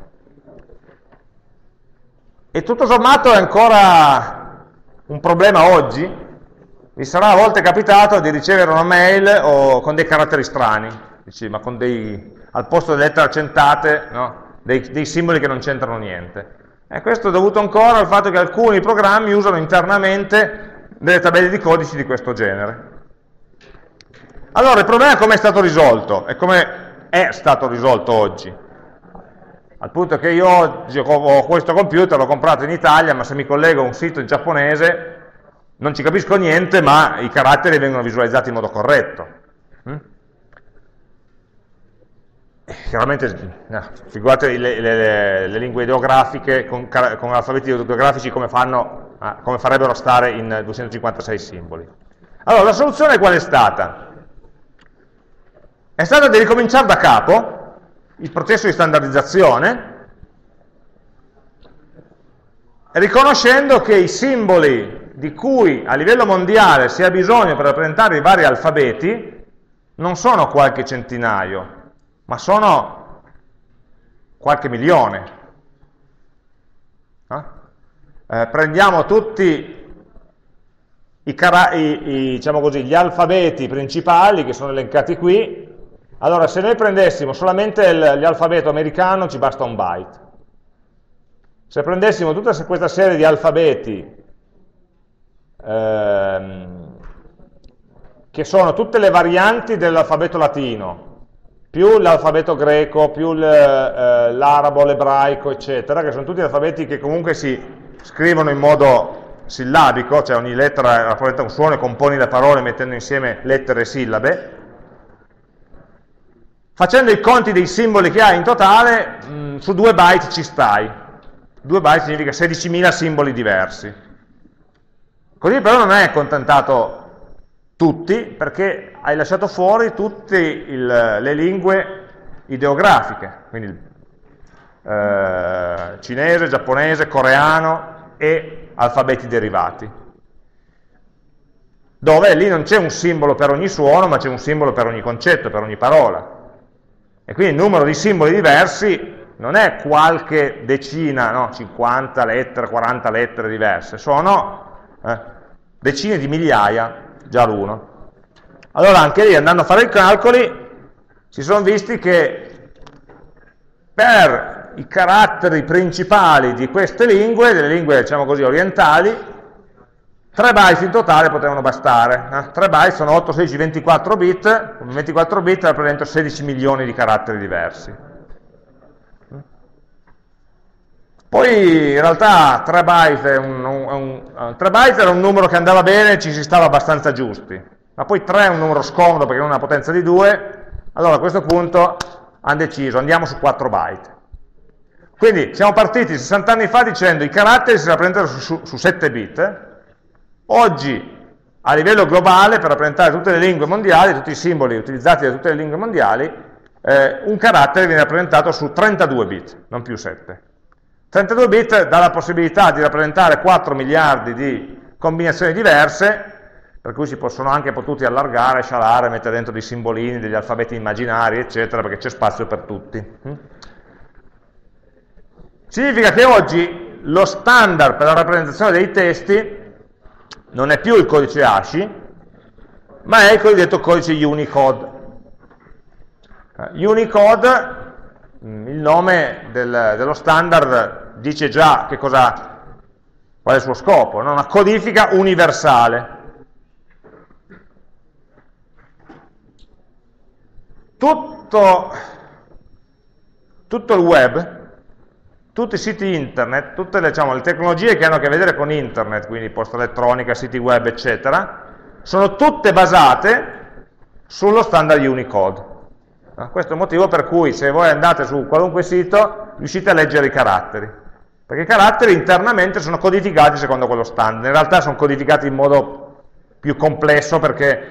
e tutto sommato è ancora un problema oggi. Vi sarà a volte capitato di ricevere una mail o con dei caratteri strani. Dici, ma con dei, al posto delle lettere accentate, no? dei, dei simboli che non c'entrano niente. E questo è dovuto ancora al fatto che alcuni programmi usano internamente delle tabelle di codici di questo genere. Allora, il problema come è stato risolto? E come è stato risolto oggi? Al punto che io oggi ho questo computer, l'ho comprato in Italia, ma se mi collego a un sito in giapponese non ci capisco niente, ma i caratteri vengono visualizzati in modo corretto. Mm? Chiaramente, no, figurate le, le, le lingue ideografiche con, con alfabeti ideografici come, fanno, ah, come farebbero a stare in duecentocinquantasei simboli. Allora, la soluzione qual è stata? È stata di ricominciare da capo il processo di standardizzazione, riconoscendo che i simboli di cui a livello mondiale si ha bisogno per rappresentare i vari alfabeti non sono qualche centinaio, ma sono qualche milione. Eh? Eh, prendiamo tutti i, i, i, diciamo così, gli alfabeti principali che sono elencati qui. Allora, se noi prendessimo solamente l'alfabeto americano ci basta un byte. Se prendessimo tutta questa serie di alfabeti ehm, che sono tutte le varianti dell'alfabeto latino, più l'alfabeto greco, più l'arabo, l'ebraico, eccetera, che sono tutti alfabeti che comunque si scrivono in modo sillabico, cioè ogni lettera rappresenta un suono e componi le parole mettendo insieme lettere e sillabe. Facendo i conti dei simboli che hai in totale, mh, su due byte ci stai. due byte significa sedicimila simboli diversi. Così però non hai accontentato tutti, perché hai lasciato fuori tutte il, le lingue ideografiche, quindi eh, cinese, giapponese, coreano e alfabeti derivati, dove lì non c'è un simbolo per ogni suono, ma c'è un simbolo per ogni concetto, per ogni parola. E quindi il numero di simboli diversi non è qualche decina, no, cinquanta lettere, quaranta lettere diverse, sono eh, decine di migliaia già l'uno. Allora anche lì, andando a fare i calcoli, si sono visti che per i caratteri principali di queste lingue, delle lingue diciamo così orientali, tre byte in totale potevano bastare. Eh? tre byte sono otto, sedici, ventiquattro bit, ventiquattro bit rappresentano sedici milioni di caratteri diversi. Poi in realtà tre byte, è un, un, un, tre byte era un numero che andava bene, ci si stava abbastanza giusti, ma poi tre è un numero scomodo perché non ha una potenza di due, allora a questo punto hanno deciso, andiamo su quattro byte. Quindi siamo partiti sessanta anni fa dicendo i caratteri si rappresentano su, su, su sette bit, oggi a livello globale per rappresentare tutte le lingue mondiali, tutti i simboli utilizzati da tutte le lingue mondiali, eh, un carattere viene rappresentato su trentadue bit, non più sette. trentadue bit dà la possibilità di rappresentare quattro miliardi di combinazioni diverse, per cui si possono anche potuti allargare, scialare, mettere dentro dei simbolini, degli alfabeti immaginari, eccetera, perché c'è spazio per tutti. Significa che oggi lo standard per la rappresentazione dei testi non è più il codice ASCII, ma è il cosiddetto codice Unicode. Unicode, il nome del, dello standard dice già che cosa, qual è il suo scopo, no? Una codifica universale. Tutto, tutto il web, tutti i siti internet, tutte le, diciamo, le tecnologie che hanno a che vedere con internet, quindi posta elettronica, siti web, eccetera, sono tutte basate sullo standard Unicode. Questo è il motivo per cui se voi andate su qualunque sito riuscite a leggere i caratteri, perché i caratteri internamente sono codificati secondo quello standard, in realtà sono codificati in modo più complesso perché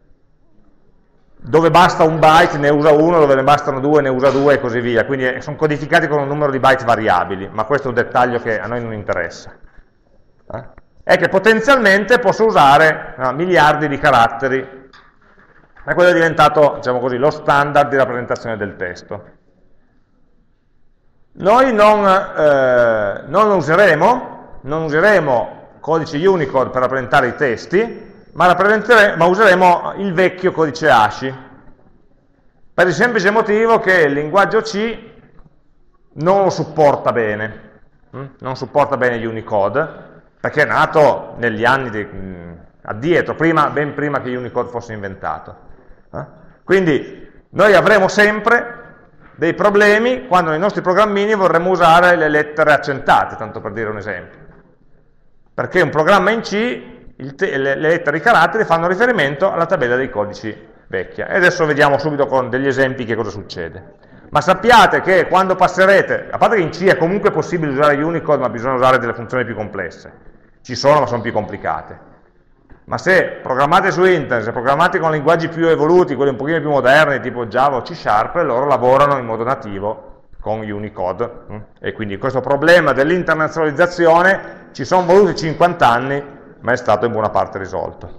dove basta un byte ne usa uno, dove ne bastano due ne usa due e così via, quindi sono codificati con un numero di byte variabili, ma questo è un dettaglio che a noi non interessa. Eh? È che potenzialmente posso usare no, miliardi di caratteri, e quello è diventato, diciamo così, lo standard di rappresentazione del testo. Noi non, eh, non useremo, non useremo codice Unicode per rappresentare i testi, ma, ma useremo il vecchio codice ASCII, per il semplice motivo che il linguaggio C non lo supporta bene, non supporta bene Unicode, perché è nato negli anni di, addietro, prima, ben prima che Unicode fosse inventato. Quindi noi avremo sempre dei problemi quando nei nostri programmini vorremmo usare le lettere accentate, tanto per dire un esempio, perché un programma in C il le, le lettere e i caratteri fanno riferimento alla tabella dei codici vecchia, e adesso vediamo subito con degli esempi che cosa succede. Ma sappiate che quando passerete, a parte che in C è comunque possibile usare Unicode, ma bisogna usare delle funzioni più complesse, ci sono ma sono più complicate, ma se programmate su internet, se programmate con linguaggi più evoluti, quelli un pochino più moderni, tipo Java o C Sharp, loro lavorano in modo nativo con Unicode, e quindi questo problema dell'internazionalizzazione ci sono voluti cinquanta anni, ma è stato in buona parte risolto.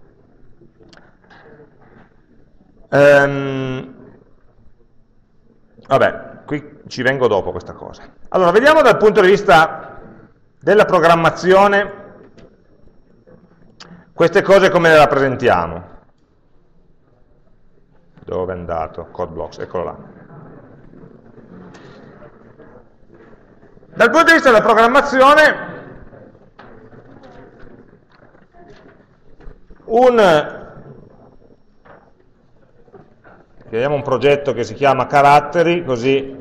Ehm, vabbè, qui ci vengo dopo questa cosa. Allora, vediamo dal punto di vista della programmazione queste cose come le rappresentiamo. Dove è andato? CodeBlocks, eccolo là. Dal punto di vista della programmazione un creiamo un progetto che si chiama caratteri, così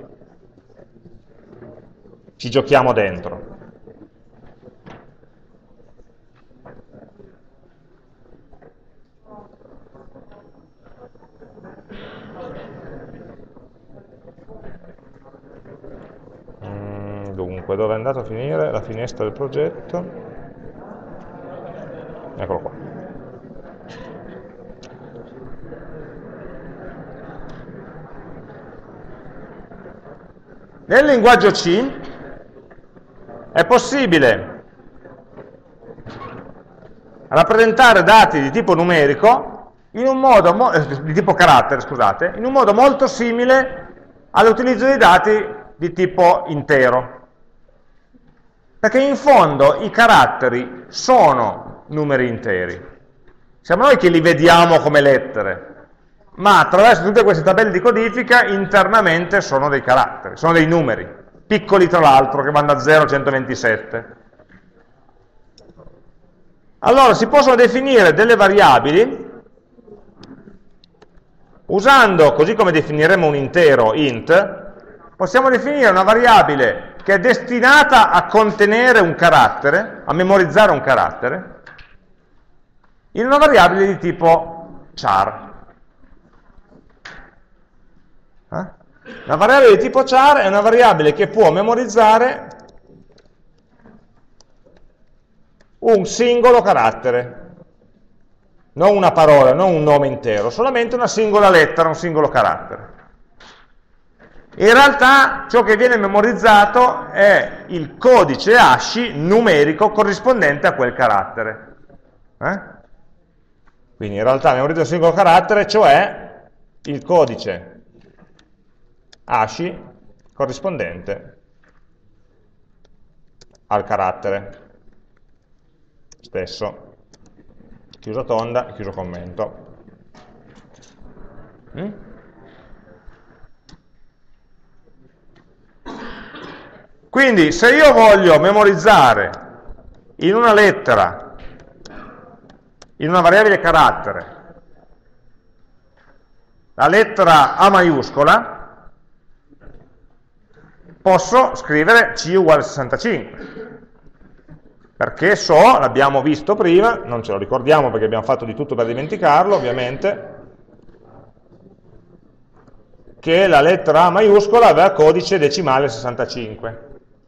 ci giochiamo dentro. Dunque, dove è andato a finire la finestra del progetto? Eccolo qua. Nel linguaggio C è possibile rappresentare dati di tipo numerico in un modo mo di tipo carattere, scusate, in un modo molto simile all'utilizzo dei dati di tipo intero. Perché in fondo i caratteri sono numeri interi. Siamo noi che li vediamo come lettere, ma attraverso tutte queste tabelle di codifica internamente sono dei caratteri, sono dei numeri, piccoli tra l'altro, che vanno da zero a centoventisette. Allora si possono definire delle variabili usando, così come definiremo un intero int, possiamo definire una variabile che è destinata a contenere un carattere, a memorizzare un carattere, in una variabile di tipo char. Eh? Una variabile di tipo char è una variabile che può memorizzare un singolo carattere, non una parola, non un nome intero, solamente una singola lettera, un singolo carattere. In realtà ciò che viene memorizzato è il codice hash numerico corrispondente a quel carattere. Eh? Quindi in realtà memorizza un singolo carattere, cioè il codice hash corrispondente al carattere stesso. Chiuso tonda e chiuso commento. Mm? Quindi se io voglio memorizzare in una lettera, in una variabile carattere, la lettera A maiuscola, posso scrivere C uguale sessantacinque, perché so, l'abbiamo visto prima, non ce lo ricordiamo perché abbiamo fatto di tutto per dimenticarlo, ovviamente, che la lettera A maiuscola aveva codice decimale sessantacinque.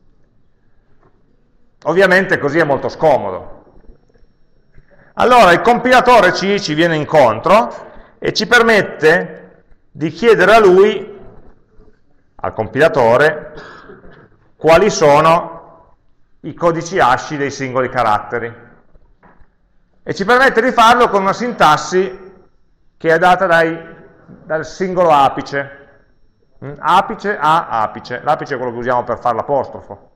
Ovviamente così è molto scomodo. Allora il compilatore C ci viene incontro e ci permette di chiedere a lui, al compilatore, quali sono i codici hash dei singoli caratteri. E ci permette di farlo con una sintassi che è data dai, dal singolo apice. Apice a apice. L'apice è quello che usiamo per fare l'apostrofo.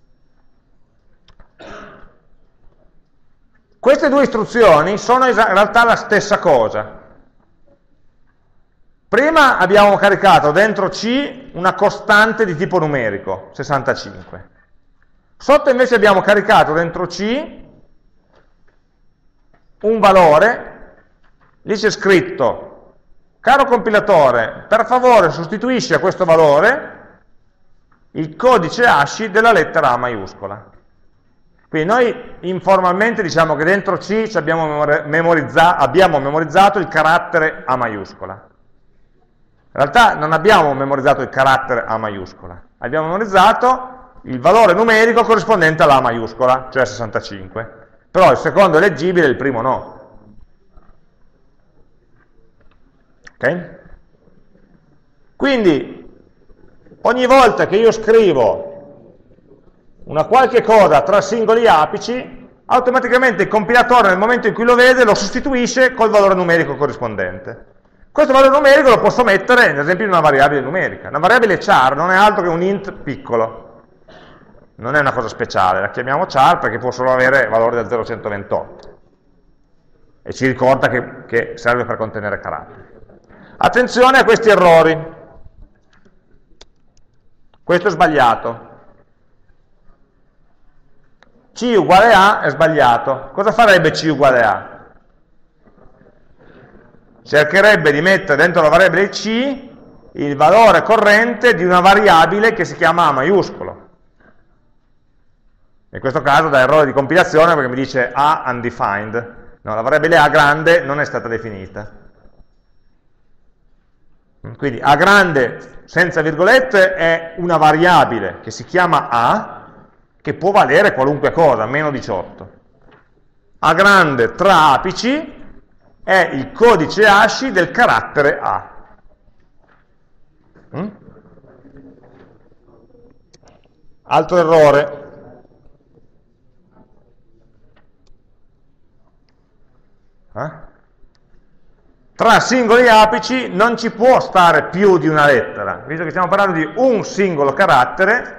Queste due istruzioni sono in realtà la stessa cosa. Prima abbiamo caricato dentro C una costante di tipo numerico, sessantacinque. Sotto invece abbiamo caricato dentro C un valore, lì c'è scritto: caro compilatore, per favore sostituisci a questo valore il codice hash della lettera A maiuscola. Quindi noi informalmente diciamo che dentro C abbiamo, memorizza abbiamo memorizzato il carattere A maiuscola. In realtà non abbiamo memorizzato il carattere A maiuscola, abbiamo memorizzato il valore numerico corrispondente alla A maiuscola, cioè sessantacinque. Però il secondo è leggibile, il primo no. Ok? Quindi ogni volta che io scrivo una qualche cosa tra singoli apici, automaticamente il compilatore nel momento in cui lo vede lo sostituisce col valore numerico corrispondente. Questo valore numerico lo posso mettere ad esempio in una variabile numerica. Una variabile char non è altro che un int piccolo, non è una cosa speciale, la chiamiamo char perché può solo avere valori da zero a centoventotto e ci ricorda che, che serve per contenere caratteri. Attenzione a questi errori, questo è sbagliato. C uguale A è sbagliato. Cosa farebbe C uguale A? cercherebbe di mettere dentro la variabile C il valore corrente di una variabile che si chiama A maiuscolo. In questo caso dà errore di compilazione perché mi dice A undefined. No, la variabile A grande non è stata definita. Quindi A grande senza virgolette è una variabile che si chiama A, che può valere qualunque cosa, meno diciotto. A grande tra apici è il codice hash del carattere A. Mm? Altro errore. Eh? Tra singoli apici non ci può stare più di una lettera, visto che stiamo parlando di un singolo carattere.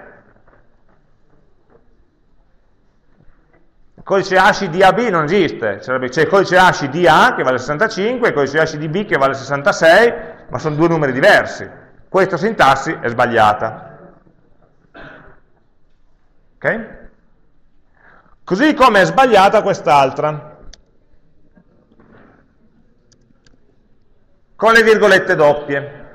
Il codice hash di A B non esiste, c'è il codice hash di A che vale sessantacinque e il codice hash di B che vale sessantasei, ma sono due numeri diversi. Questa sintassi è sbagliata. Ok? Così come è sbagliata quest'altra. Con le virgolette doppie.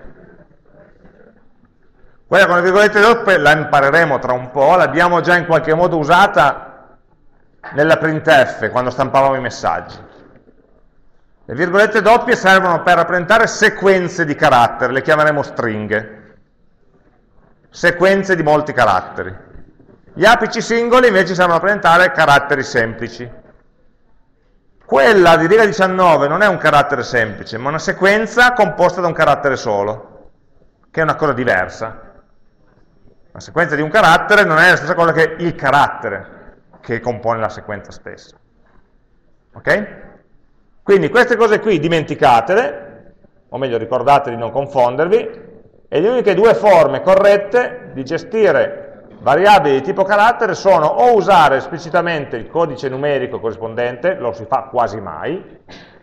Quella con le virgolette doppie la impareremo tra un po', l'abbiamo già in qualche modo usata nella printf, quando stampavamo i messaggi. Le virgolette doppie servono per rappresentare sequenze di caratteri, le chiameremo stringhe. Sequenze di molti caratteri. Gli apici singoli invece servono a rappresentare caratteri semplici. Quella di riga diciannove non è un carattere semplice, ma una sequenza composta da un carattere solo, che è una cosa diversa. La sequenza di un carattere non è la stessa cosa che il carattere che compone la sequenza stessa. Ok? Quindi queste cose qui dimenticatele, o meglio ricordate di non confondervi, e le uniche due forme corrette di gestire variabili di tipo carattere sono o usare esplicitamente il codice numerico corrispondente, lo si fa quasi mai,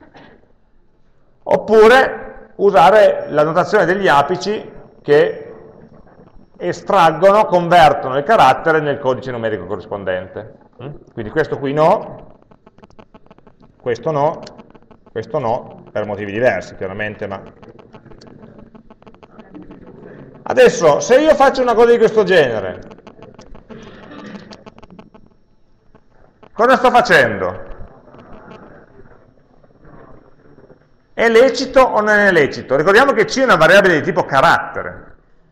oppure usare la notazione degli apici che estraggono, convertono il carattere nel codice numerico corrispondente. Quindi questo qui no, questo no, questo no, per motivi diversi chiaramente, ma... Adesso, se io faccio una cosa di questo genere, cosa sto facendo? È lecito o non è lecito? Ricordiamo che C è una variabile di tipo carattere,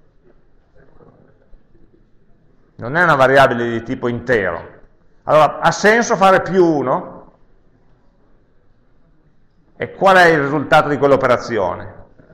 non è una variabile di tipo intero. Allora, ha senso fare più uno? E qual è il risultato di quell'operazione?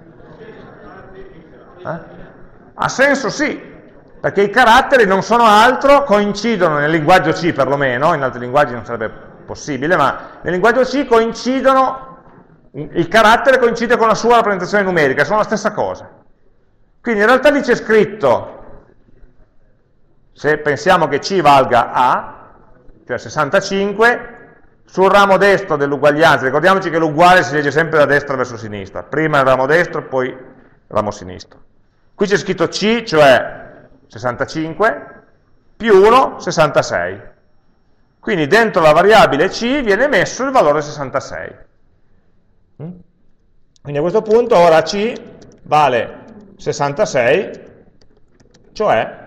Eh? Ha senso sì, perché i caratteri non sono altro, coincidono nel linguaggio C perlomeno, in altri linguaggi non sarebbe possibile, ma nel linguaggio C coincidono, il carattere coincide con la sua rappresentazione numerica, sono la stessa cosa. Quindi in realtà lì c'è scritto, se pensiamo che C valga A, cioè sessantacinque, sul ramo destro dell'uguaglianza, ricordiamoci che l'uguale si legge sempre da destra verso sinistra, prima il ramo destro e poi il ramo sinistro. Qui c'è scritto C, cioè sessantacinque, più uno, sessantasei. Quindi dentro la variabile C viene messo il valore sessantasei. Quindi a questo punto ora C vale sessantasei, cioè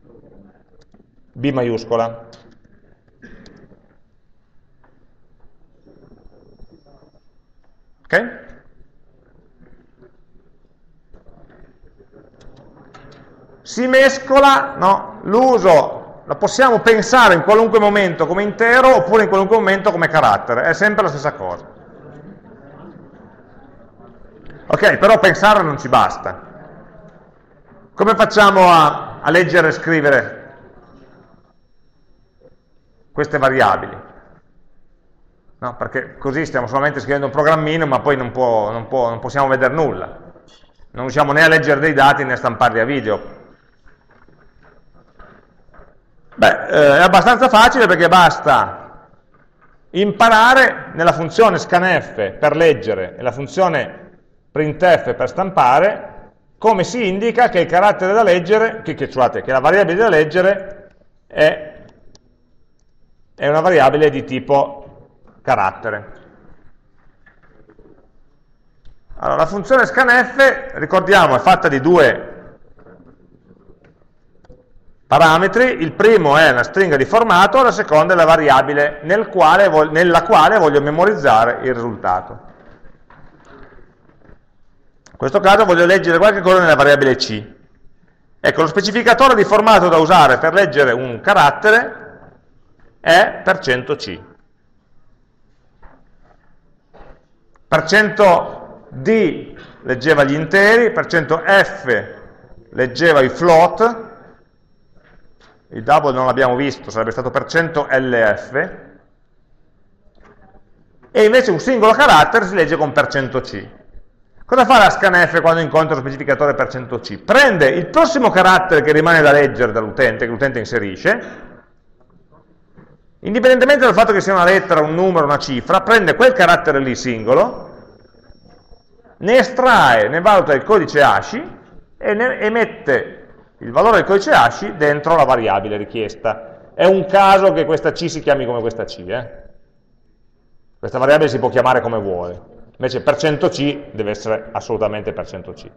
B maiuscola. Ok? Si mescola, no? L'uso lo possiamo pensare in qualunque momento come intero oppure in qualunque momento come carattere, è sempre la stessa cosa. Ok, però pensare non ci basta. Come facciamo a, a leggere e scrivere queste variabili? No, perché così stiamo solamente scrivendo un programmino, ma poi non, può, non, può, non possiamo vedere nulla. Non riusciamo né a leggere dei dati né a stamparli a video. Beh, eh, è abbastanza facile perché basta imparare nella funzione scanf per leggere e la funzione printf per stampare come si indica che il carattere da leggere, che, che, scusate, che la variabile da leggere è, è una variabile di tipo carattere. Allora, la funzione scanf, ricordiamo, è fatta di due parametri. Il primo è una stringa di formato, la seconda è la variabile nel quale, nella quale voglio memorizzare il risultato. In questo caso voglio leggere qualche cosa nella variabile C. Ecco, lo specificatore di formato da usare per leggere un carattere è per cento C. per cento D leggeva gli interi, per cento F leggeva i float, il double non l'abbiamo visto, sarebbe stato per cento L F, e invece un singolo carattere si legge con per cento C. Cosa fa la scanf quando incontra lo specificatore per cento C? Prende il prossimo carattere che rimane da leggere dall'utente, che l'utente inserisce, indipendentemente dal fatto che sia una lettera, un numero, una cifra, prende quel carattere lì singolo, ne estrae, ne valuta il codice ASCII e, ne, e mette il valore del codice ASCII dentro la variabile richiesta. È un caso che questa C si chiami come questa C, eh? Questa variabile si può chiamare come vuole, invece per cento C deve essere assolutamente per cento C.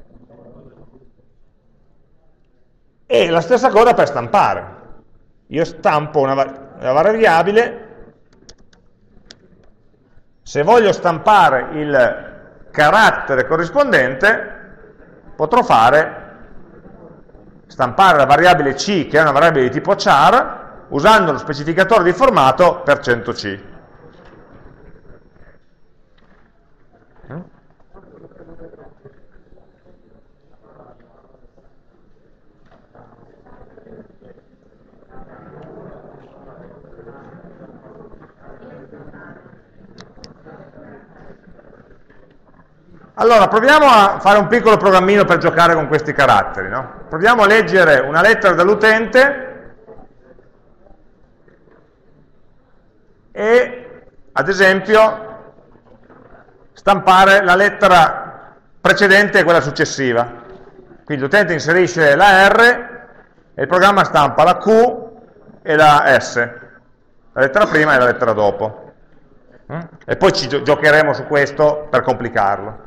E la stessa cosa per stampare. Io stampo una, una variabile, se voglio stampare il carattere corrispondente, potrò fare stampare la variabile C, che è una variabile di tipo char, usando lo specificatore di formato per cento C. Allora, proviamo a fare un piccolo programmino per giocare con questi caratteri, no? Proviamo a leggere una lettera dall'utente e, ad esempio, stampare la lettera precedente e quella successiva. Quindi l'utente inserisce la R e il programma stampa la Q e la S, la lettera prima e la lettera dopo. E poi ci giocheremo su questo per complicarlo.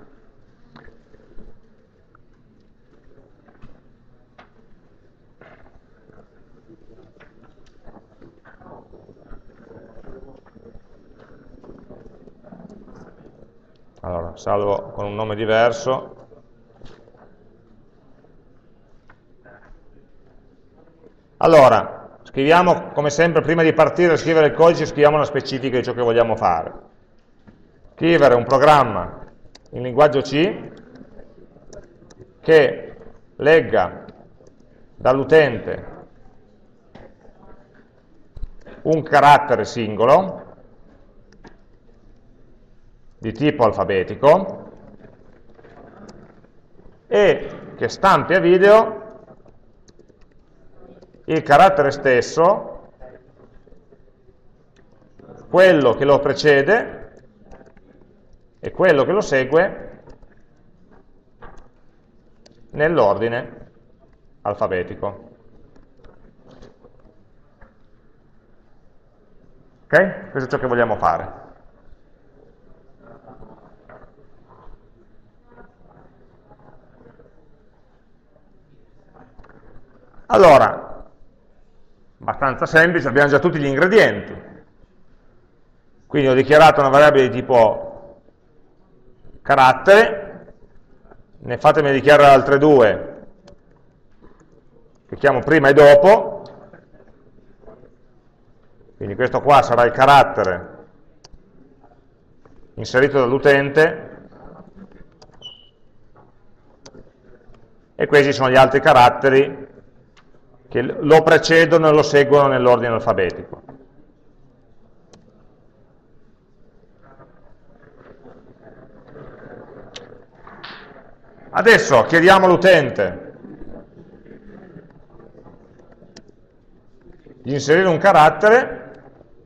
Allora, salvo con un nome diverso. Allora, scriviamo, come sempre, prima di partire a scrivere il codice, scriviamo una specifica di ciò che vogliamo fare. Scrivere un programma in linguaggio C che legga dall'utente un carattere singolo di tipo alfabetico e che stampi a video il carattere stesso, quello che lo precede e quello che lo segue nell'ordine alfabetico. Ok? Questo è ciò che vogliamo fare. Allora, abbastanza semplice, abbiamo già tutti gli ingredienti. Quindi ho dichiarato una variabile di tipo carattere, ne fatemi dichiarare altre due, che chiamo prima e dopo. Quindi questo qua sarà il carattere inserito dall'utente, e questi sono gli altri caratteri che lo precedono e lo seguono nell'ordine alfabetico. Adesso chiediamo all'utente di inserire un carattere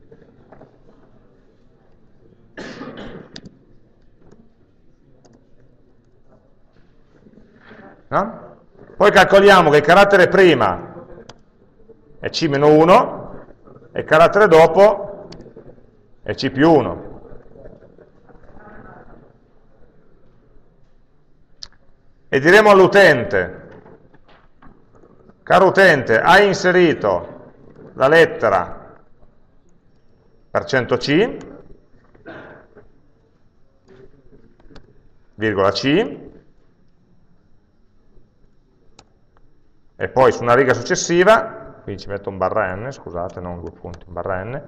no? Poi calcoliamo che il carattere prima è C meno uno e il carattere dopo è C più uno. e diremo all'utente: caro utente, hai inserito la lettera per cento C, virgola C, e poi su una riga successiva, qui ci metto un barra n, scusate, non due punti, un barra n,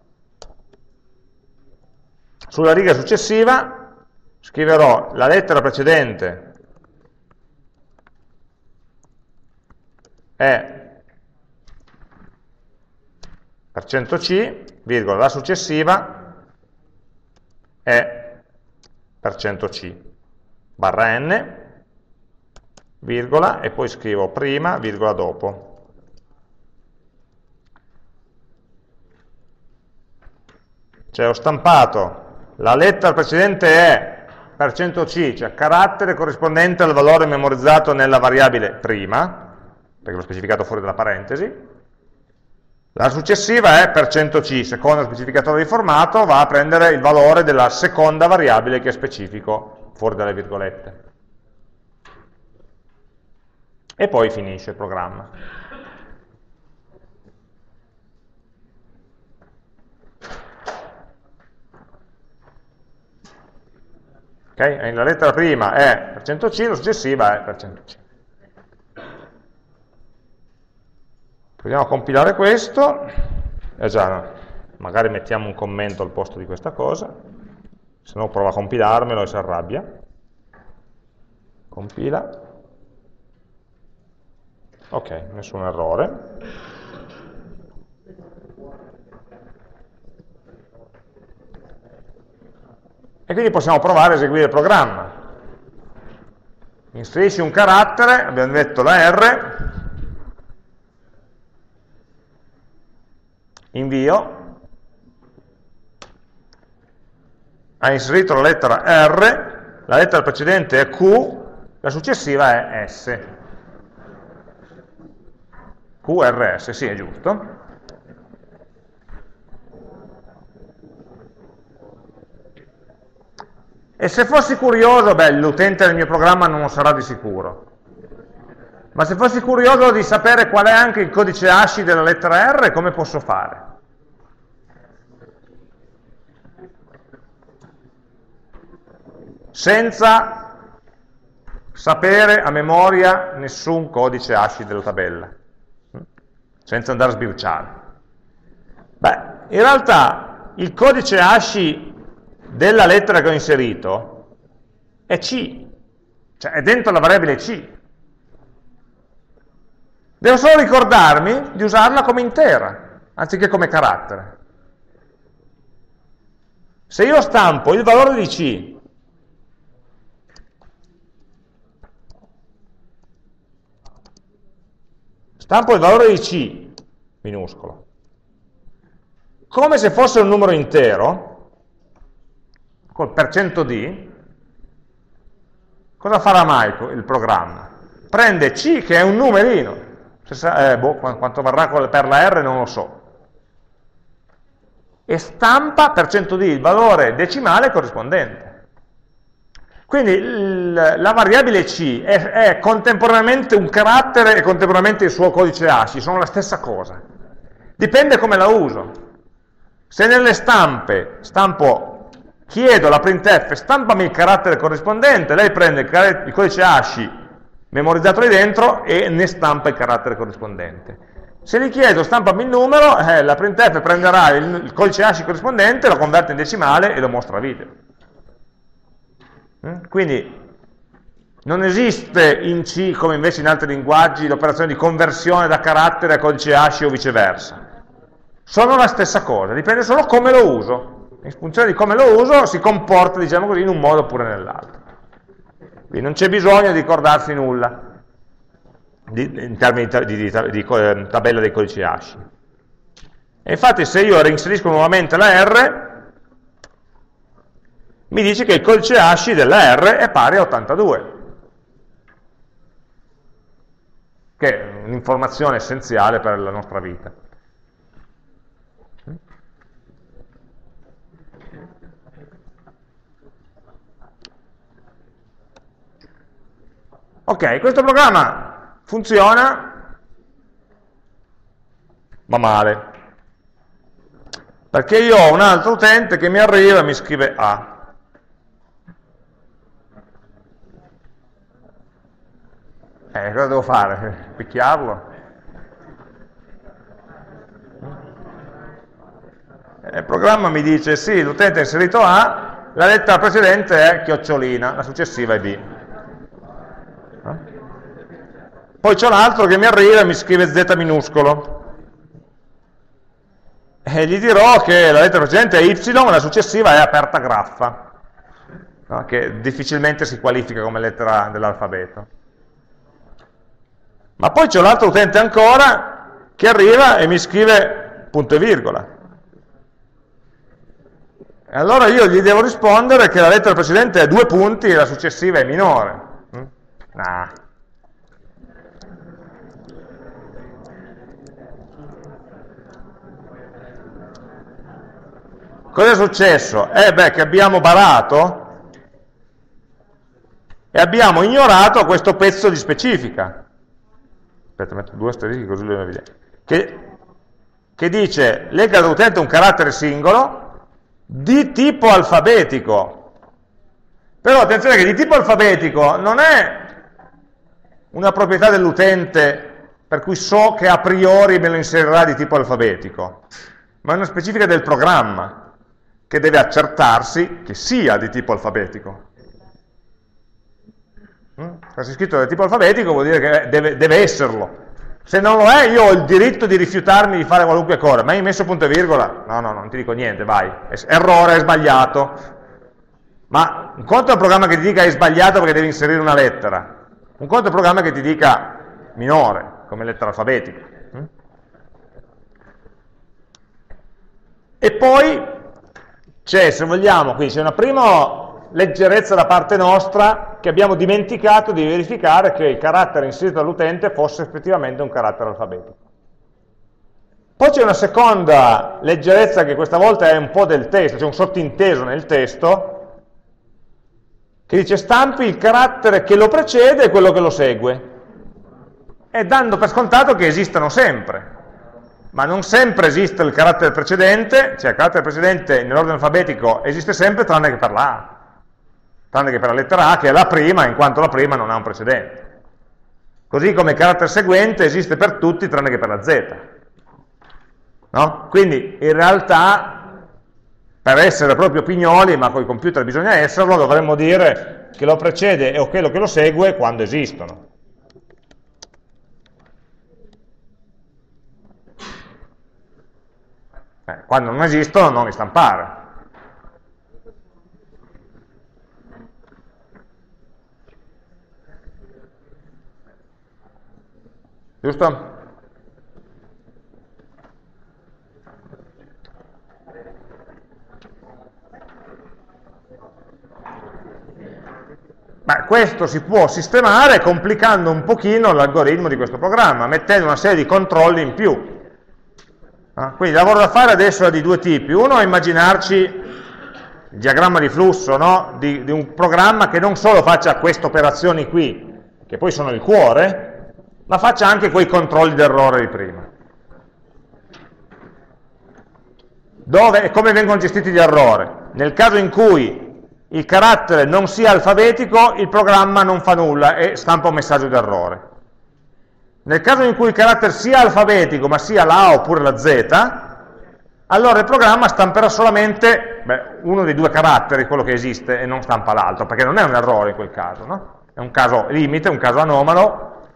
sulla riga successiva scriverò la lettera precedente è per cento C, virgola, la successiva è per cento C, barra n, virgola, e poi scrivo prima, virgola dopo. Cioè ho stampato la lettera precedente è per cento C, cioè carattere corrispondente al valore memorizzato nella variabile prima, perché l'ho specificato fuori dalla parentesi. La successiva è per cento C, secondo specificatore di formato, va a prendere il valore della seconda variabile che specifico fuori dalle virgolette. E poi finisce il programma. Okay? La lettera prima è per cento C, la successiva è per cento C. Proviamo a compilare questo. Eh già, no. Magari mettiamo un commento al posto di questa cosa, se no prova a compilarmelo e si arrabbia. Compila. Ok, nessun errore. E quindi possiamo provare a eseguire il programma. Inserisci un carattere, abbiamo detto la R, invio, ha inserito la lettera R, la lettera precedente è Q, la successiva è S. Q R S, sì, è giusto. E se fossi curioso, beh, l'utente del mio programma non lo sarà di sicuro, ma se fossi curioso di sapere qual è anche il codice ASCII della lettera R, come posso fare? Senza sapere a memoria nessun codice ASCII della tabella, senza andare a sbirciare. Beh, in realtà il codice ASCII della lettera che ho inserito è C, cioè è dentro la variabile C. Devo solo ricordarmi di usarla come intera, anziché come carattere. Se io stampo il valore di C stampo il valore di C minuscolo come se fosse un numero intero, col per cento D, cosa farà mai il programma? Prende C, che è un numerino, eh, boh, quanto varrà per la R non lo so, e stampa per cento D il valore decimale corrispondente. Quindi il, la variabile C è, è contemporaneamente un carattere e contemporaneamente il suo codice ASCII, sono la stessa cosa. Dipende come la uso. Se nelle stampe stampo, chiedo alla printf, stampami il carattere corrispondente, lei prende il, il codice ASCII memorizzato lì dentro e ne stampa il carattere corrispondente. Se gli chiedo stampami il numero, eh, la printf prenderà il, il codice ASCII corrispondente, lo converte in decimale e lo mostra a video. Mm? Quindi non esiste in C, come invece in altri linguaggi, l'operazione di conversione da carattere a codice ASCII o viceversa. Sono la stessa cosa, dipende solo come lo uso. In funzione di come lo uso si comporta, diciamo così, in un modo oppure nell'altro. Quindi non c'è bisogno di ricordarsi nulla di, in termini di, di, di, di tabella dei codici ASCII. E infatti se io reinserisco nuovamente la R, mi dice che il codice ASCII della R è pari a ottantadue, che è un'informazione essenziale per la nostra vita. Ok, questo programma funziona, ma male. Perché io ho un altro utente che mi arriva e mi scrive A. Eh, cosa devo fare? Picchiarlo? Il programma mi dice sì, l'utente ha inserito A, la lettera precedente è chiocciolina, la successiva è B. Poi c'è l'altro che mi arriva e mi scrive Z minuscolo. E gli dirò che la lettera precedente è Y e la successiva è aperta graffa, no? Che difficilmente si qualifica come lettera dell'alfabeto. Ma poi c'è l'altro utente ancora che arriva e mi scrive punto e virgola. E allora io gli devo rispondere che la lettera precedente è due punti e la successiva è minore. Nah. Cosa è successo? Eh beh, che abbiamo barato e abbiamo ignorato questo pezzo di specifica. Aspetta, metto due asterischi così lo vedo. Che, che dice, legga all'utente un carattere singolo di tipo alfabetico. Però attenzione che di tipo alfabetico non è una proprietà dell'utente per cui so che a priori me lo inserirà di tipo alfabetico, ma è una specifica del programma che deve accertarsi che sia di tipo alfabetico. Se è scritto di tipo alfabetico vuol dire che deve, deve esserlo. Se non lo è, io ho il diritto di rifiutarmi di fare qualunque cosa. Ma hai messo punto e virgola? No, no, non ti dico niente, vai. Errore, è sbagliato. Ma un conto è un programma che ti dica è sbagliato perché devi inserire una lettera. Un conto è un programma che ti dica minore, come lettera alfabetica. E poi c'è, se vogliamo, qui c'è una prima leggerezza da parte nostra che abbiamo dimenticato di verificare che il carattere inserito dall'utente fosse effettivamente un carattere alfabetico. Poi c'è una seconda leggerezza che questa volta è un po' del testo, c'è un sottinteso nel testo, che dice stampi il carattere che lo precede e quello che lo segue, e dando per scontato che esistano sempre. Ma non sempre esiste il carattere precedente, cioè il carattere precedente nell'ordine alfabetico esiste sempre tranne che per la A, tranne che per la lettera A che è la prima, in quanto la prima non ha un precedente. Così come il carattere seguente esiste per tutti tranne che per la Z. No? Quindi in realtà, per essere proprio pignoli, ma con i computer bisogna esserlo, dovremmo dire che lo precede e quello che lo segue quando esistono. Eh, quando non esistono non li stampare. Giusto? Beh, questo si può sistemare complicando un pochino l'algoritmo di questo programma, mettendo una serie di controlli in più. Quindi il lavoro da fare adesso è di due tipi. Uno è immaginarci il diagramma di flusso, no? di, di un programma che non solo faccia queste operazioni qui, che poi sono il cuore, ma faccia anche quei controlli d'errore di prima. Dove e come vengono gestiti gli errori? Nel caso in cui il carattere non sia alfabetico, il programma non fa nulla e stampa un messaggio d'errore. Nel caso in cui il carattere sia alfabetico, ma sia la A oppure la Z, allora il programma stamperà solamente beh, uno dei due caratteri, quello che esiste, e non stampa l'altro, perché non è un errore in quel caso, no? È un caso limite, un caso anomalo,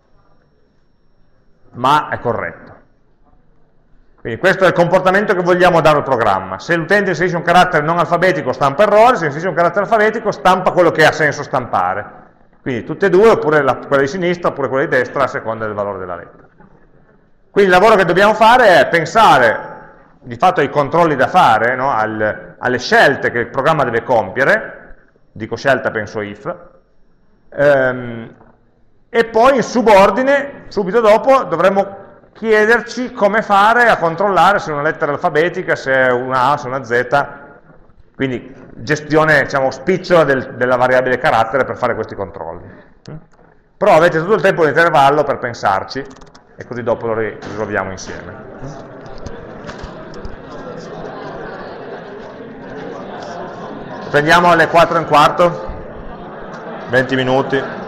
ma è corretto. Quindi questo è il comportamento che vogliamo dare al programma. Se l'utente inserisce un carattere non alfabetico stampa errore, se inserisce un carattere alfabetico stampa quello che ha senso stampare. Quindi tutte e due, oppure la, quella di sinistra oppure quella di destra, a seconda del valore della lettera. Quindi il lavoro che dobbiamo fare è pensare, di fatto, ai controlli da fare, no? Al, alle scelte che il programma deve compiere, dico scelta, penso if, ehm, e poi in subordine, subito dopo, dovremo chiederci come fare a controllare se è una lettera alfabetica, se è una A, se è una Z, quindi gestione, diciamo, spicciola del, della variabile carattere per fare questi controlli. però avete tutto il tempo di intervallo per pensarci, e così dopo lo risolviamo insieme. Prendiamo alle quattro e un quarto, venti minuti.